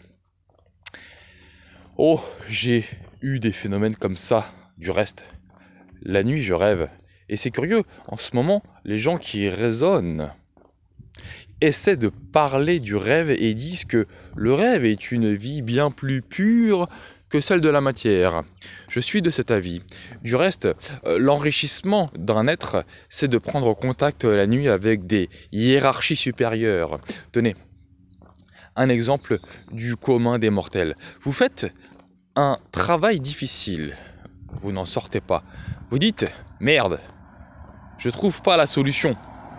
Oh, j'ai eu des phénomènes comme ça. Du reste, la nuit je rêve. Et c'est curieux, en ce moment, les gens qui raisonnent essaient de parler du rêve et disent que le rêve est une vie bien plus pure que celle de la matière. Je suis de cet avis. Du reste, l'enrichissement d'un être, c'est de prendre contact la nuit avec des hiérarchies supérieures. Tenez, un exemple du commun des mortels. Vous faites un travail difficile, vous n'en sortez pas. Vous dites, merde, je trouve pas la solution.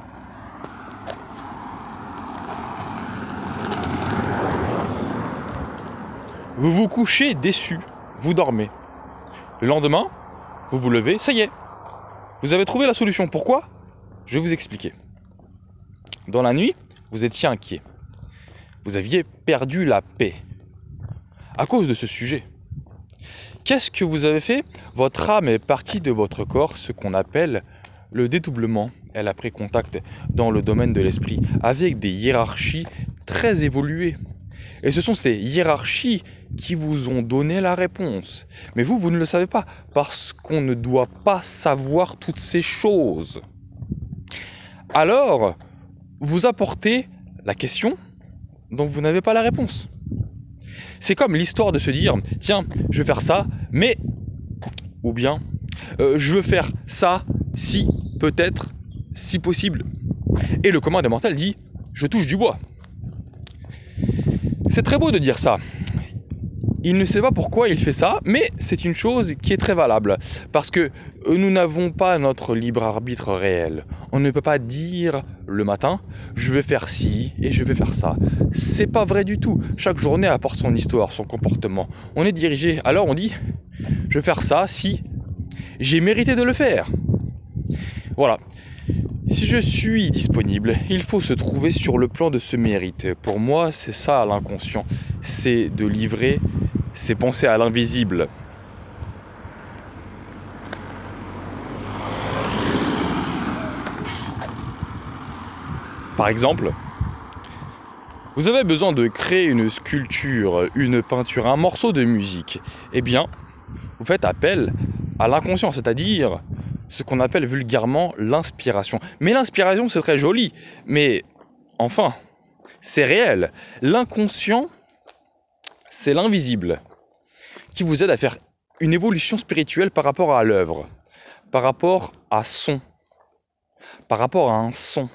Vous vous couchez déçu, vous dormez. Le lendemain, vous vous levez, ça y est, vous avez trouvé la solution. Pourquoi ? Je vais vous expliquer. Dans la nuit, vous étiez inquiet. Vous aviez perdu la paix à cause de ce sujet. Qu'est-ce que vous avez fait ? Votre âme est partie de votre corps, ce qu'on appelle le dédoublement. Elle a pris contact dans le domaine de l'esprit avec des hiérarchies très évoluées. Et ce sont ces hiérarchies qui vous ont donné la réponse. Mais vous, vous ne le savez pas, parce qu'on ne doit pas savoir toutes ces choses. Alors, vous apportez la question dont vous n'avez pas la réponse. C'est comme l'histoire de se dire, tiens, je vais faire ça, mais... Ou bien, je veux faire ça, si, peut-être, si possible. Et le commun des mortels dit, je touche du bois. C'est très beau de dire ça. Il ne sait pas pourquoi il fait ça, mais c'est une chose qui est très valable. Parce que nous n'avons pas notre libre arbitre réel. On ne peut pas dire le matin, je vais faire ci et je vais faire ça. C'est pas vrai du tout. Chaque journée apporte son histoire, son comportement. On est dirigé, alors on dit, je vais faire ça si j'ai mérité de le faire. Voilà. Si je suis disponible, il faut se trouver sur le plan de ce mérite. Pour moi, c'est ça l'inconscient. C'est de livrer ses pensées à l'invisible. Par exemple, vous avez besoin de créer une sculpture, une peinture, un morceau de musique. Eh bien, vous faites appel à l'inconscient, c'est-à-dire ce qu'on appelle vulgairement l'inspiration. Mais l'inspiration, c'est très joli, mais enfin, c'est réel. L'inconscient, c'est l'invisible qui vous aide à faire une évolution spirituelle par rapport à l'œuvre, par rapport à son, par rapport à un son,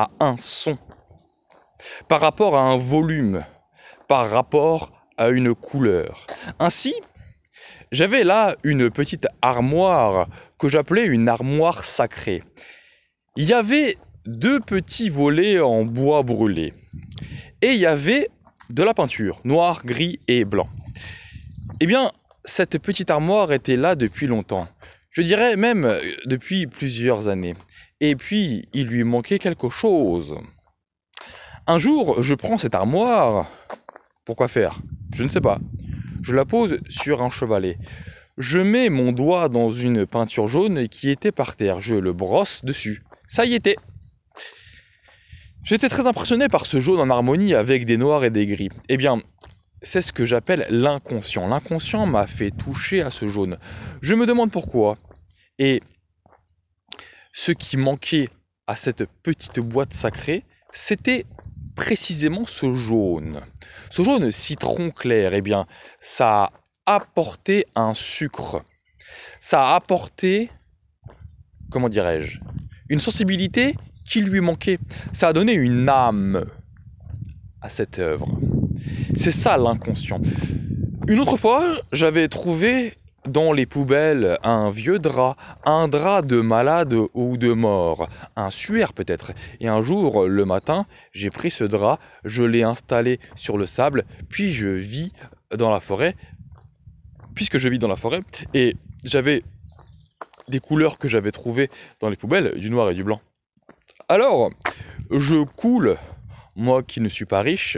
par rapport à un volume, par rapport à une couleur. Ainsi, j'avais là une petite armoire que j'appelais une armoire sacrée. Il y avait 2 petits volets en bois brûlé. Et il y avait de la peinture, noir, gris et blanc. Eh bien, cette petite armoire était là depuis longtemps. Je dirais même depuis plusieurs années. Et puis, il lui manquait quelque chose. Un jour, je prends cette armoire. Pourquoi faire? Je ne sais pas. Je la pose sur un chevalet. Je mets mon doigt dans une peinture jaune qui était par terre. Je le brosse dessus. Ça y était. J'étais très impressionné par ce jaune en harmonie avec des noirs et des gris. Eh bien, c'est ce que j'appelle l'inconscient. L'inconscient m'a fait toucher à ce jaune. Je me demande pourquoi. Et ce qui manquait à cette petite boîte sacrée, c'était précisément ce jaune. Ce jaune citron clair, eh bien, ça a apporté un sucre. Ça a apporté, comment dirais-je, une sensibilité qui lui manquait. Ça a donné une âme à cette œuvre. C'est ça l'inconscient. Une autre fois, j'avais trouvé dans les poubelles un vieux drap, un drap de malade ou de mort, un suaire peut-être. Et un jour, le matin, j'ai pris ce drap, je l'ai installé sur le sable, puis je vis dans la forêt, puisque je vis dans la forêt, et j'avais des couleurs que j'avais trouvées dans les poubelles, du noir et du blanc. Alors, je coule, moi qui ne suis pas riche,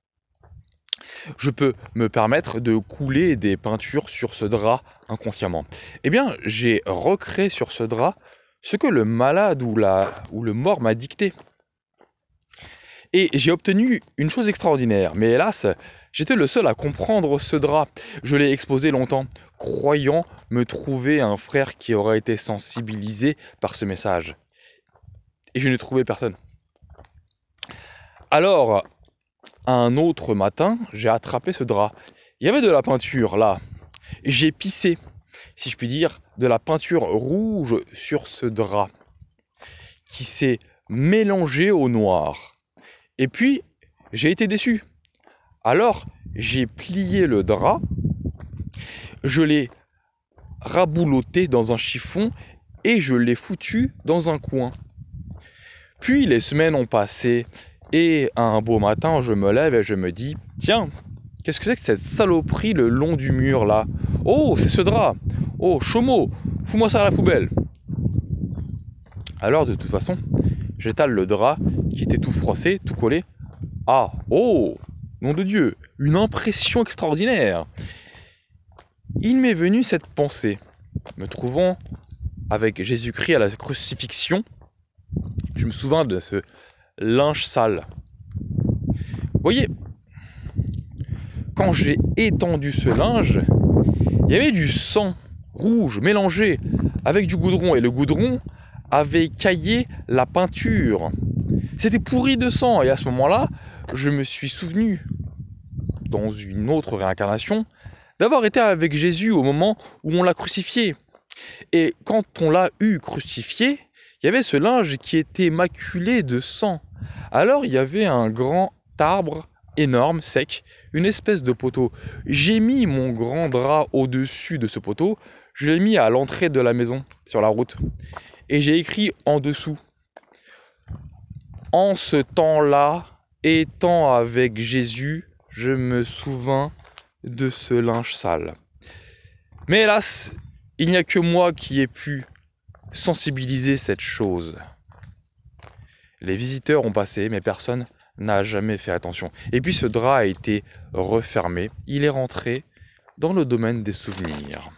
je peux me permettre de couler des peintures sur ce drap inconsciemment. Eh bien, j'ai recréé sur ce drap ce que le malade ou le mort m'a dicté. Et j'ai obtenu une chose extraordinaire, mais hélas, j'étais le seul à comprendre ce drap. Je l'ai exposé longtemps, croyant me trouver un frère qui aurait été sensibilisé par ce message. Et je n'ai trouvé personne. Alors, un autre matin, j'ai attrapé ce drap. Il y avait de la peinture là. J'ai pissé, si je puis dire, de la peinture rouge sur ce drap qui s'est mélangé au noir. Et puis, j'ai été déçu. Alors, j'ai plié le drap, je l'ai rabouloté dans un chiffon et je l'ai foutu dans un coin. Puis, les semaines ont passé. Et un beau matin, je me lève et je me dis, tiens, qu'est-ce que c'est que cette saloperie le long du mur là? Oh, c'est ce drap. Oh, Chomo, fous-moi ça à la poubelle. Alors de toute façon, j'étale le drap qui était tout froissé, tout collé. Ah, oh, nom de Dieu, une impression extraordinaire. Il m'est venu cette pensée, me trouvant avec Jésus-Christ à la crucifixion. Je me souviens de ce linge sale. Vous voyez, quand j'ai étendu ce linge, il y avait du sang rouge mélangé avec du goudron. Et le goudron avait caillé la peinture. C'était pourri de sang. Et à ce moment-là, je me suis souvenu, dans une autre réincarnation, d'avoir été avec Jésus au moment où on l'a crucifié. Et quand on l'a eu crucifié, il y avait ce linge qui était maculé de sang. Alors il y avait un grand arbre énorme, sec, une espèce de poteau. J'ai mis mon grand drap au-dessus de ce poteau, je l'ai mis à l'entrée de la maison, sur la route. Et j'ai écrit en dessous: en ce temps-là, étant avec Jésus, je me souvins de ce linge sale. Mais hélas, il n'y a que moi qui ai pu sensibiliser cette chose. Les visiteurs ont passé, mais personne n'a jamais fait attention. Et puis ce drap a été refermé. Il est rentré dans le domaine des souvenirs.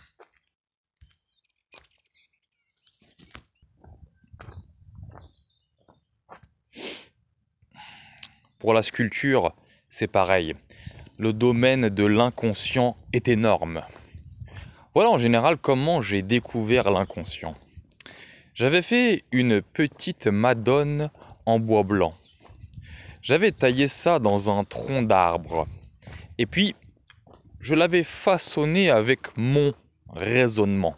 Pour la sculpture, c'est pareil. Le domaine de l'inconscient est énorme. Voilà en général comment j'ai découvert l'inconscient. J'avais fait une petite madone en bois blanc. J'avais taillé ça dans un tronc d'arbre. Et puis, je l'avais façonné avec mon raisonnement,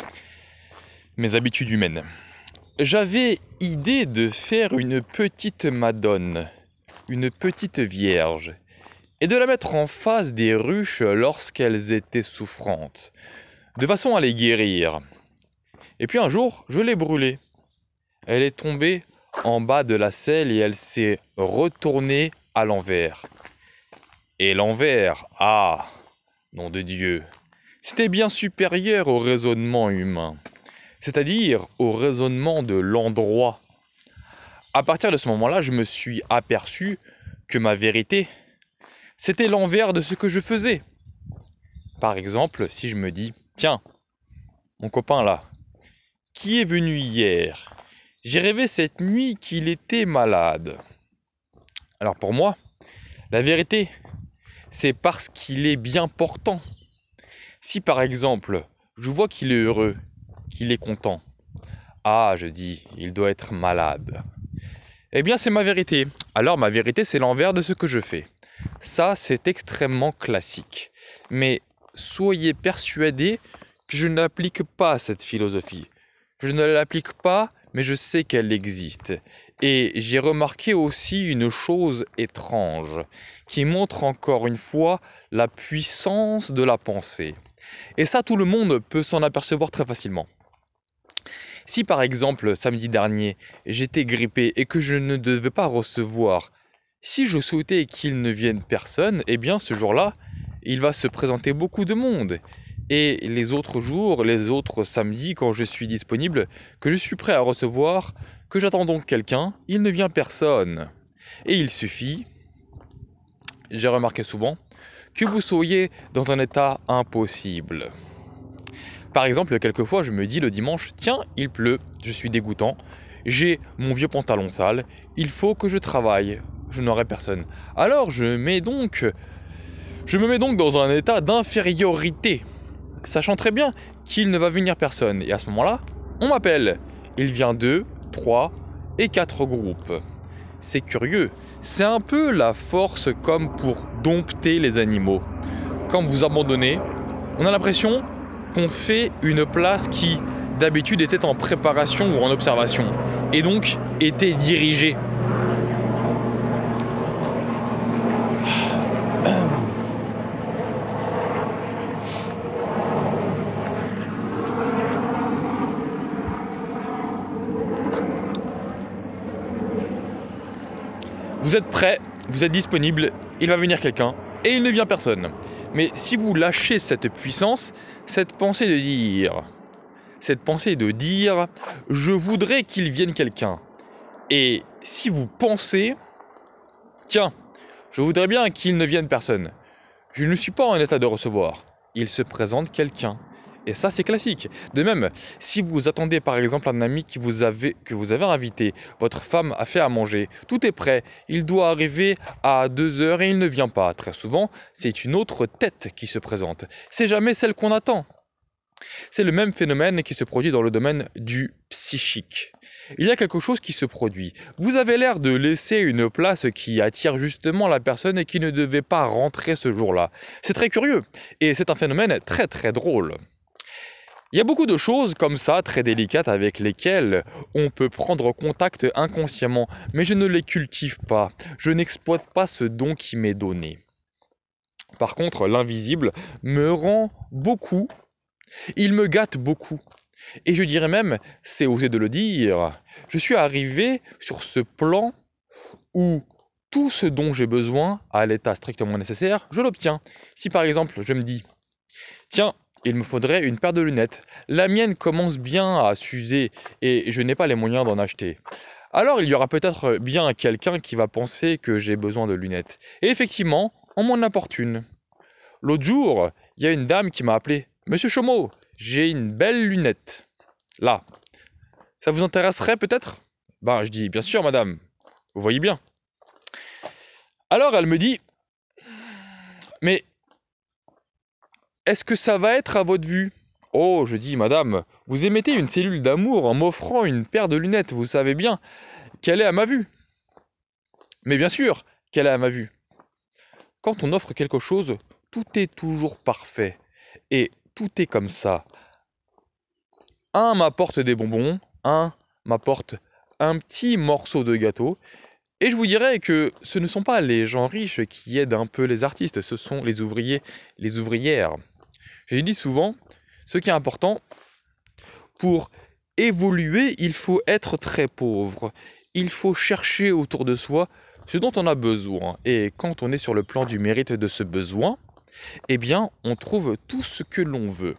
mes habitudes humaines. J'avais idée de faire une petite madone, une petite vierge, et de la mettre en face des ruches lorsqu'elles étaient souffrantes, de façon à les guérir. Et puis un jour, je l'ai brûlée. Elle est tombée en bas de la selle et elle s'est retournée à l'envers. Et l'envers, ah, nom de Dieu, c'était bien supérieur au raisonnement humain, c'est-à-dire au raisonnement de l'endroit. À partir de ce moment-là, je me suis aperçu que ma vérité, c'était l'envers de ce que je faisais. Par exemple, si je me dis, tiens, mon copain là, qui est venu hier? J'ai rêvé cette nuit qu'il était malade. Alors pour moi, la vérité, c'est parce qu'il est bien portant. Si par exemple, je vois qu'il est heureux, qu'il est content, ah, je dis, il doit être malade. Eh bien, c'est ma vérité. Alors ma vérité, c'est l'envers de ce que je fais. Ça, c'est extrêmement classique. Mais soyez persuadés que je n'applique pas cette philosophie. Je ne l'applique pas, mais je sais qu'elle existe. Et j'ai remarqué aussi une chose étrange, qui montre encore une fois la puissance de la pensée. Et ça, tout le monde peut s'en apercevoir très facilement. Si par exemple, samedi dernier, j'étais grippé et que je ne devais pas recevoir, si je souhaitais qu'il ne vienne personne, eh bien ce jour-là, il va se présenter beaucoup de monde. Et les autres jours, les autres samedis, quand je suis disponible, que je suis prêt à recevoir, que j'attends donc quelqu'un, il ne vient personne. Et il suffit, j'ai remarqué souvent, que vous soyez dans un état impossible. Par exemple, quelquefois, je me dis le dimanche, tiens, il pleut, je suis dégoûtant, j'ai mon vieux pantalon sale, il faut que je travaille, je n'aurai personne. Alors je me mets donc dans un état d'infériorité, sachant très bien qu'il ne va venir personne. Et à ce moment-là, on m'appelle. Il vient 2, 3 et 4 groupes. C'est curieux, c'est un peu la force comme pour dompter les animaux. Quand vous abandonnez, on a l'impression qu'on fait une place qui d'habitude était en préparation ou en observation, et donc était dirigée. Vous êtes prêt, vous êtes disponible, il va venir quelqu'un, et il ne vient personne. Mais si vous lâchez cette puissance, cette pensée de dire, je voudrais qu'il vienne quelqu'un. Et si vous pensez, tiens, je voudrais bien qu'il ne vienne personne. Je ne suis pas en état de recevoir. Il se présente quelqu'un. Et ça, c'est classique. De même, si vous attendez par exemple un ami que vous avez invité, votre femme a fait à manger, tout est prêt, il doit arriver à 2 heures et il ne vient pas. Très souvent, c'est une autre tête qui se présente. C'est jamais celle qu'on attend. C'est le même phénomène qui se produit dans le domaine du psychique. Il y a quelque chose qui se produit. Vous avez l'air de laisser une place qui attire justement la personne et qui ne devait pas rentrer ce jour-là. C'est très curieux et c'est un phénomène très très drôle. Il y a beaucoup de choses comme ça, très délicates, avec lesquelles on peut prendre contact inconsciemment, mais je ne les cultive pas, je n'exploite pas ce don qui m'est donné. Par contre, l'invisible me rend beaucoup, il me gâte beaucoup. Et je dirais même, c'est osé de le dire, je suis arrivé sur ce plan où tout ce dont j'ai besoin, à l'état strictement nécessaire, je l'obtiens. Si par exemple, je me dis, tiens, il me faudrait une paire de lunettes. La mienne commence bien à s'user et je n'ai pas les moyens d'en acheter. Alors il y aura peut-être bien quelqu'un qui va penser que j'ai besoin de lunettes. Et effectivement, on m'en apporte une. L'autre jour, il y a une dame qui m'a appelé. Monsieur Chomeau, j'ai une belle lunette. Là, ça vous intéresserait peut-être? Ben, je dis, bien sûr, madame. Vous voyez bien. Alors elle me dit, mais est-ce que ça va être à votre vue? Oh, je dis, madame, vous émettez une cellule d'amour en m'offrant une paire de lunettes. Vous savez bien qu'elle est à ma vue. Mais bien sûr qu'elle est à ma vue. Quand on offre quelque chose, tout est toujours parfait. Et tout est comme ça. Un m'apporte des bonbons, un m'apporte un petit morceau de gâteau. Et je vous dirais que ce ne sont pas les gens riches qui aident un peu les artistes, ce sont les ouvriers, les ouvrières. J'ai dit souvent, ce qui est important, pour évoluer, il faut être très pauvre. Il faut chercher autour de soi ce dont on a besoin. Et quand on est sur le plan du mérite de ce besoin, eh bien, on trouve tout ce que l'on veut.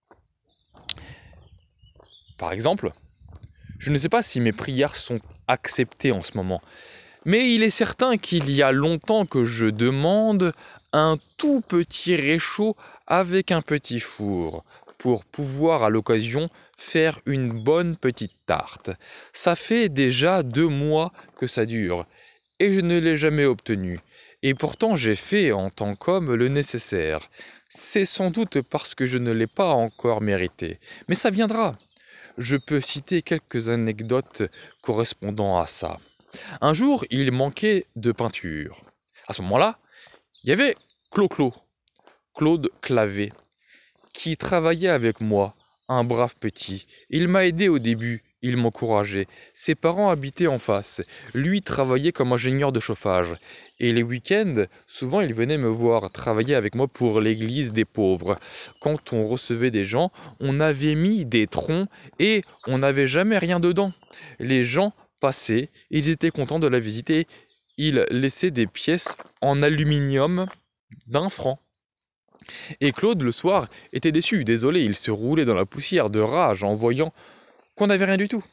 Par exemple, je ne sais pas si mes prières sont acceptées en ce moment, mais il est certain qu'il y a longtemps que je demande un tout petit réchaud avec un petit four pour pouvoir à l'occasion faire une bonne petite tarte. Ça fait déjà 2 mois que ça dure et je ne l'ai jamais obtenu. Et pourtant j'ai fait en tant qu'homme le nécessaire. C'est sans doute parce que je ne l'ai pas encore mérité. Mais ça viendra. Je peux citer quelques anecdotes correspondant à ça. Un jour, il manquait de peinture. À ce moment-là, il y avait Claude Clavé, qui travaillait avec moi, un brave petit. Il m'a aidé au début, il m'encourageait. Ses parents habitaient en face. Lui travaillait comme ingénieur de chauffage. Et les week-ends, souvent il venait me voir travailler avec moi pour l'église des pauvres. Quand on recevait des gens, on avait mis des troncs et on n'avait jamais rien dedans. Les gens passaient, ils étaient contents de la visiter. Ils laissaient des pièces en aluminium d'1 franc. Et Claude, le soir, était déçu, désolé, il se roulait dans la poussière de rage en voyant qu'on n'avait rien du tout.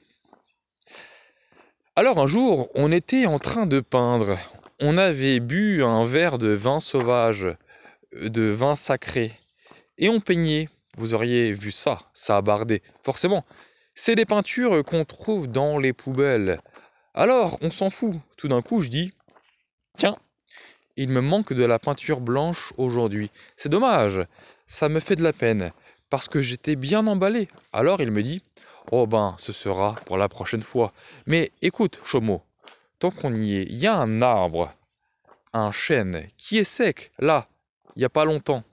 Alors un jour, on était en train de peindre. On avait bu un verre de vin sauvage, de vin sacré, et on peignait. Vous auriez vu ça, ça a bardé. Forcément, c'est des peintures qu'on trouve dans les poubelles. Alors, on s'en fout. Tout d'un coup, je dis, tiens, il me manque de la peinture blanche aujourd'hui. C'est dommage, ça me fait de la peine, parce que j'étais bien emballé. Alors il me dit, oh ben, ce sera pour la prochaine fois. Mais écoute, Chomeau, tant qu'on y est, il y a un arbre, un chêne, qui est sec, là, il n'y a pas longtemps,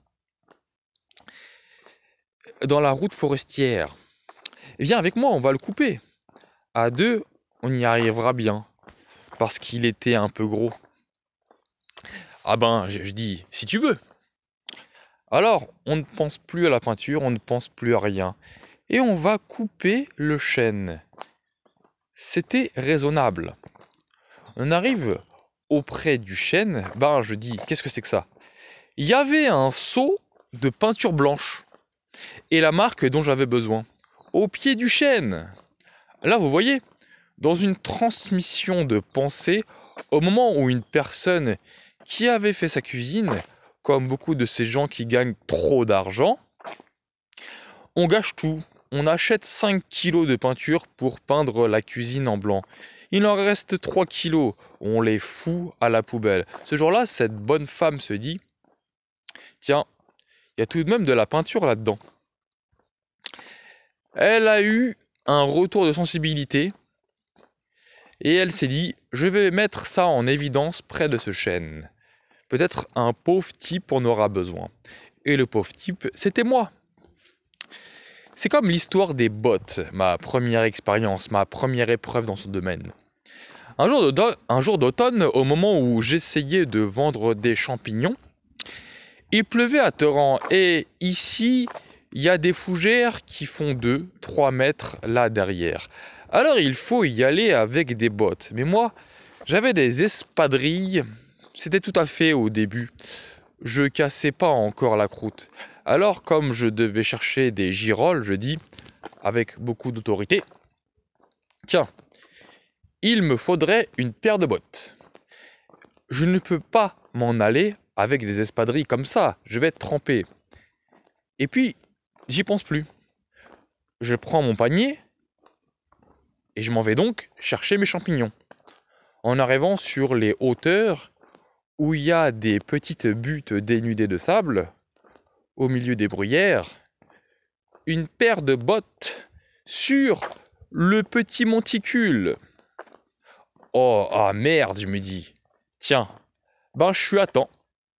dans la route forestière. Viens avec moi, on va le couper. À deux, on y arrivera bien, parce qu'il était un peu gros. Ah ben, je dis, si tu veux. Alors, on ne pense plus à la peinture, on ne pense plus à rien. Et on va couper le chêne. C'était raisonnable. On arrive auprès du chêne, ben je dis, qu'est-ce que c'est que ça? Il y avait un seau de peinture blanche et la marque dont j'avais besoin, au pied du chêne. Là, vous voyez, dans une transmission de pensée, au moment où une personne qui avait fait sa cuisine, comme beaucoup de ces gens qui gagnent trop d'argent, on gâche tout. On achète 5 kilos de peinture pour peindre la cuisine en blanc. Il en reste 3 kilos. On les fout à la poubelle. Ce jour-là, cette bonne femme se dit, tiens, il y a tout de même de la peinture là-dedans. Elle a eu un retour de sensibilité et elle s'est dit, je vais mettre ça en évidence près de ce chêne. Peut-être un pauvre type en aura besoin. Et le pauvre type, c'était moi. C'est comme l'histoire des bottes, ma première expérience, ma première épreuve dans ce domaine. Un jour d'automne, au moment où j'essayais de vendre des champignons, il pleuvait à torrent et ici, il y a des fougères qui font 2-3 mètres là derrière. Alors il faut y aller avec des bottes. Mais moi, j'avais des espadrilles, c'était tout à fait au début. Je cassais pas encore la croûte. Alors comme je devais chercher des girolles, je dis, avec beaucoup d'autorité, tiens, il me faudrait une paire de bottes. Je ne peux pas m'en aller avec des espadrilles comme ça, je vais être trempé. Et puis, j'y pense plus. Je prends mon panier et je m'en vais donc chercher mes champignons. En arrivant sur les hauteurs où il y a des petites buttes dénudées de sable, au milieu des bruyères, une paire de bottes sur le petit monticule. Oh, ah merde, je me dis. Tiens, ben je suis à temps.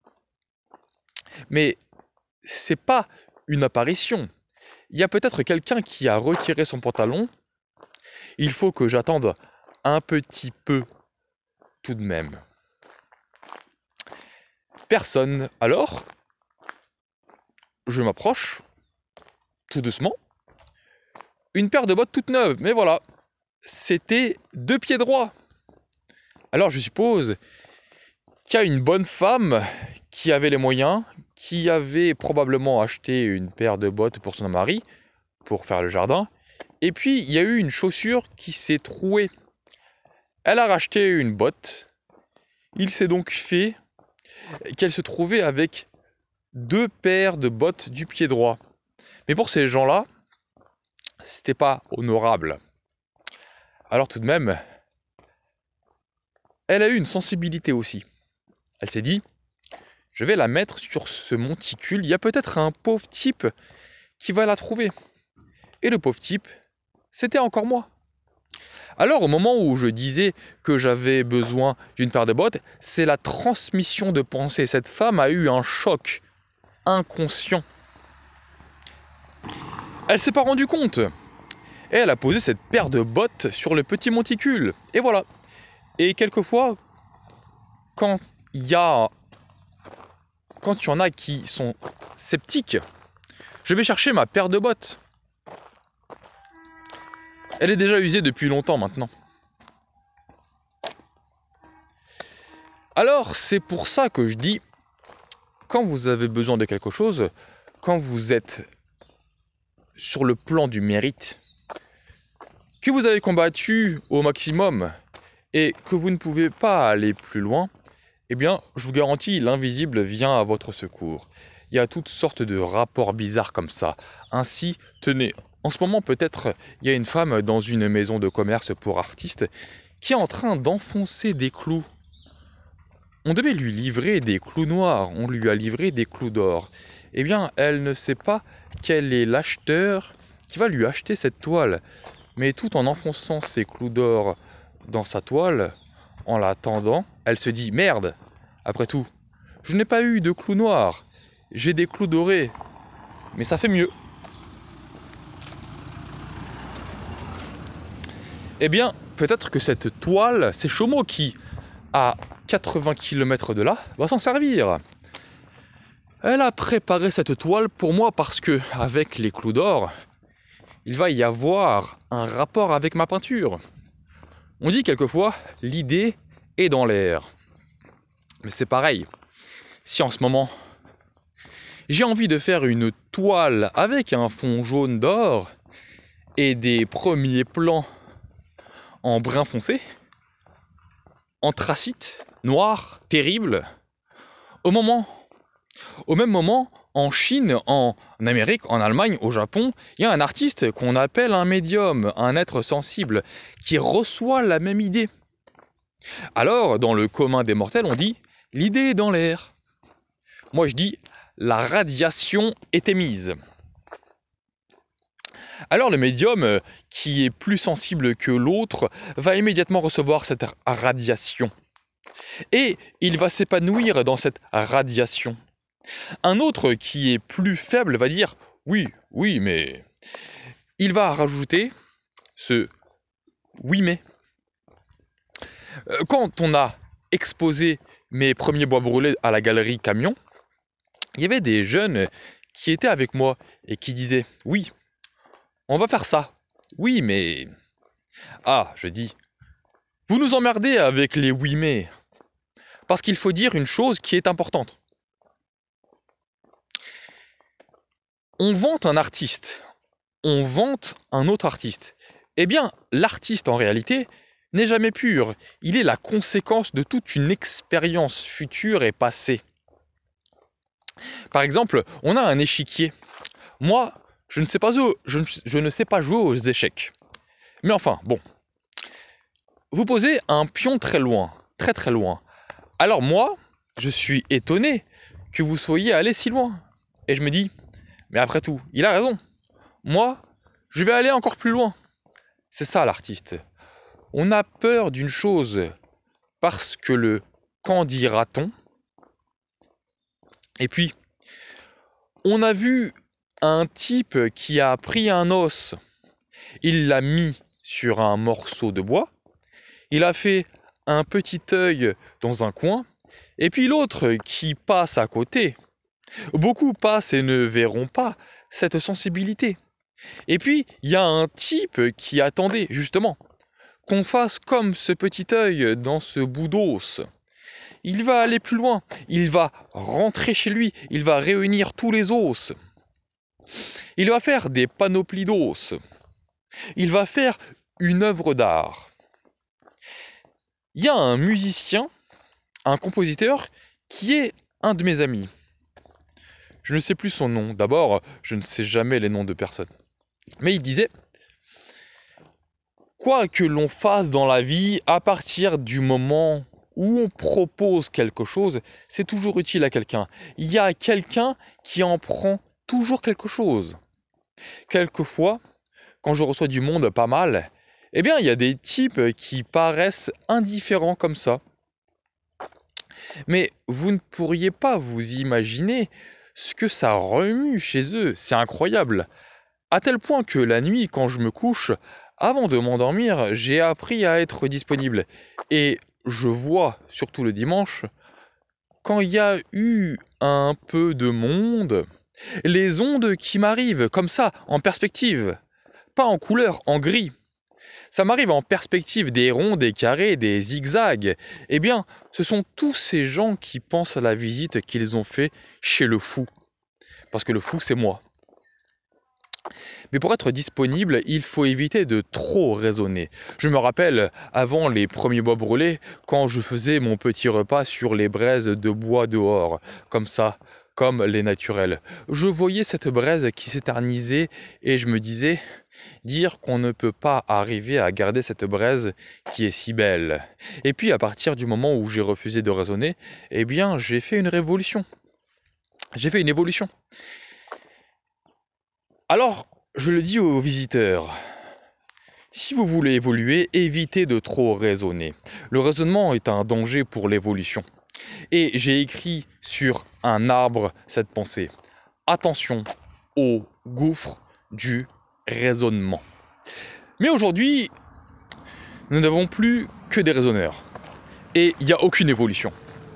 Mais c'est pas une apparition. Il y a peut-être quelqu'un qui a retiré son pantalon. Il faut que j'attende un petit peu tout de même. Personne. Alors, je m'approche, tout doucement. Une paire de bottes toutes neuves, mais voilà. C'était 2 pieds droits. Alors je suppose qu'il y a une bonne femme qui avait les moyens, qui avait probablement acheté une paire de bottes pour son mari, pour faire le jardin. Et puis, il y a eu une chaussure qui s'est trouée. Elle a racheté une botte. Il s'est donc fait qu'elle se trouvait avec 2 paires de bottes du pied droit. Mais pour ces gens-là, c'était pas honorable. Alors tout de même, elle a eu une sensibilité aussi. Elle s'est dit, je vais la mettre sur ce monticule, il y a peut-être un pauvre type qui va la trouver. Et le pauvre type, c'était encore moi. Alors au moment où je disais que j'avais besoin d'une paire de bottes, c'est la transmission de pensée. Cette femme a eu un choc inconscient. Elle s'est pas rendue compte. Et elle a posé cette paire de bottes sur le petit monticule. Et voilà. Et quelquefois, quand il y en a qui sont sceptiques, je vais chercher ma paire de bottes. Elle est déjà usée depuis longtemps maintenant. Alors, c'est pour ça que je dis, quand vous avez besoin de quelque chose, quand vous êtes sur le plan du mérite, que vous avez combattu au maximum et que vous ne pouvez pas aller plus loin, eh bien, je vous garantis, l'invisible vient à votre secours. Il y a toutes sortes de rapports bizarres comme ça. Ainsi, tenez, en ce moment peut-être, il y a une femme dans une maison de commerce pour artistes qui est en train d'enfoncer des clous. On devait lui livrer des clous noirs, on lui a livré des clous d'or. Eh bien, elle ne sait pas quel est l'acheteur qui va lui acheter cette toile. Mais tout en enfonçant ses clous d'or dans sa toile, en l'attendant, elle se dit « Merde, après tout, je n'ai pas eu de clous noirs, j'ai des clous dorés, mais ça fait mieux. » Eh bien, peut-être que cette toile, c'est Chomo qui, à 80 km de là, va s'en servir. Elle a préparé cette toile pour moi parce que, avec les clous d'or, il va y avoir un rapport avec ma peinture. On dit quelquefois, l'idée est dans l'air. Mais c'est pareil. Si en ce moment, j'ai envie de faire une toile avec un fond jaune d'or et des premiers plans en brun foncé, anthracite, noir, terrible, au même moment, en Chine, en Amérique, en Allemagne, au Japon, il y a un artiste qu'on appelle un médium, un être sensible, qui reçoit la même idée. Alors, dans le commun des mortels, on dit « l'idée est dans l'air ». Moi, je dis « la radiation est émise ». Alors le médium, qui est plus sensible que l'autre, va immédiatement recevoir cette radiation. Et il va s'épanouir dans cette radiation. Un autre qui est plus faible va dire « oui, mais il va rajouter ce oui mais. Quand on a exposé mes premiers bois brûlés à la galerie Camion, il y avait des jeunes qui étaient avec moi et qui disaient oui, on va faire ça. Oui mais... Ah, je dis, vous nous emmerdez avec les oui mais. Parce qu'il faut dire une chose qui est importante. On vante un artiste, on vante un autre artiste. Eh bien, l'artiste en réalité n'est jamais pur. Il est la conséquence de toute une expérience future et passée. Par exemple, on a un échiquier. Moi, je ne sais pas jouer aux échecs. Mais enfin, bon. Vous posez un pion très loin, très très loin. Alors moi, je suis étonné que vous soyez allé si loin. Et je me dis, mais après tout, il a raison. Moi, je vais aller encore plus loin. C'est ça l'artiste. On a peur d'une chose parce que le qu'en dira-t-on. Et puis, on a vu un type qui a pris un os, il l'a mis sur un morceau de bois, il a fait un petit œil dans un coin, et puis l'autre qui passe à côté. Beaucoup passent et ne verront pas cette sensibilité. Et puis, il y a un type qui attendait, justement, qu'on fasse comme ce petit œil dans ce bout d'os. Il va aller plus loin, il va rentrer chez lui, il va réunir tous les os. Il va faire des panoplies d'os. Il va faire une œuvre d'art. Il y a un musicien, un compositeur, qui est un de mes amis. Je ne sais plus son nom. D'abord, je ne sais jamais les noms de personnes. Mais il disait, quoi que l'on fasse dans la vie, à partir du moment où on propose quelque chose, c'est toujours utile à quelqu'un. Il y a quelqu'un qui en prend toujours quelque chose. Quelquefois, quand je reçois du monde pas mal, eh bien, il y a des types qui paraissent indifférents comme ça. Mais vous ne pourriez pas vous imaginer ce que ça remue chez eux. C'est incroyable. À tel point que la nuit, quand je me couche, avant de m'endormir, j'ai appris à être disponible. Et je vois, surtout le dimanche, quand il y a eu un peu de monde, les ondes qui m'arrivent comme ça, en perspective. Pas en couleur, en gris. Ça m'arrive en perspective des ronds, des carrés, des zigzags. Eh bien, ce sont tous ces gens qui pensent à la visite qu'ils ont fait chez le fou. Parce que le fou, c'est moi. Mais pour être disponible, il faut éviter de trop raisonner. Je me rappelle, avant les premiers bois brûlés, quand je faisais mon petit repas sur les braises de bois dehors, comme ça, comme les naturels. Je voyais cette braise qui s'éternisait et je me disais, dire qu'on ne peut pas arriver à garder cette braise qui est si belle. Et puis à partir du moment où j'ai refusé de raisonner, eh bien j'ai fait une révolution. J'ai fait une évolution. Alors, je le dis aux visiteurs, si vous voulez évoluer, évitez de trop raisonner. Le raisonnement est un danger pour l'évolution. Et j'ai écrit sur un arbre cette pensée. Attention au gouffre du raisonnement. Mais aujourd'hui, nous n'avons plus que des raisonneurs. Et il n'y a aucune évolution.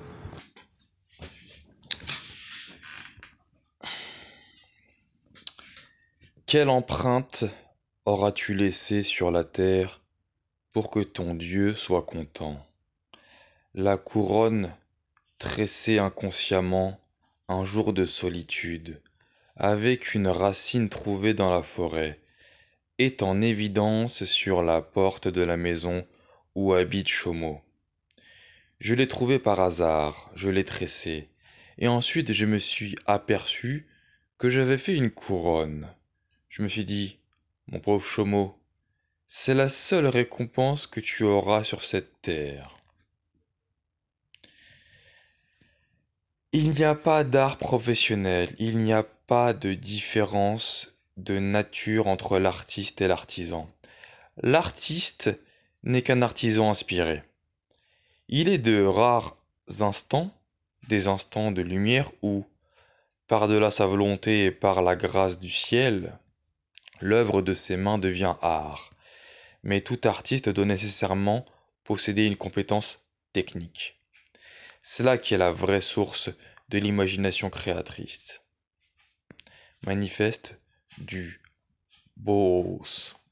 Quelle empreinte auras-tu laissée sur la terre pour que ton Dieu soit content? La couronne tressée inconsciemment un jour de solitude, avec une racine trouvée dans la forêt, est en évidence sur la porte de la maison où habite Chomo. Je l'ai trouvée par hasard, je l'ai tressée, et ensuite je me suis aperçu que j'avais fait une couronne. Je me suis dit, mon pauvre Chomo, c'est la seule récompense que tu auras sur cette terre. Il n'y a pas d'art professionnel, il n'y a pas de différence de nature entre l'artiste et l'artisan. L'artiste n'est qu'un artisan inspiré. Il est de rares instants, des instants de lumière où, par-delà sa volonté et par la grâce du ciel, L'œuvre de ses mains devient art. Mais tout artiste doit nécessairement posséder une compétence technique. C'est là qui est la vraie source de l'imagination créatrice. Manifeste du Bauhaus.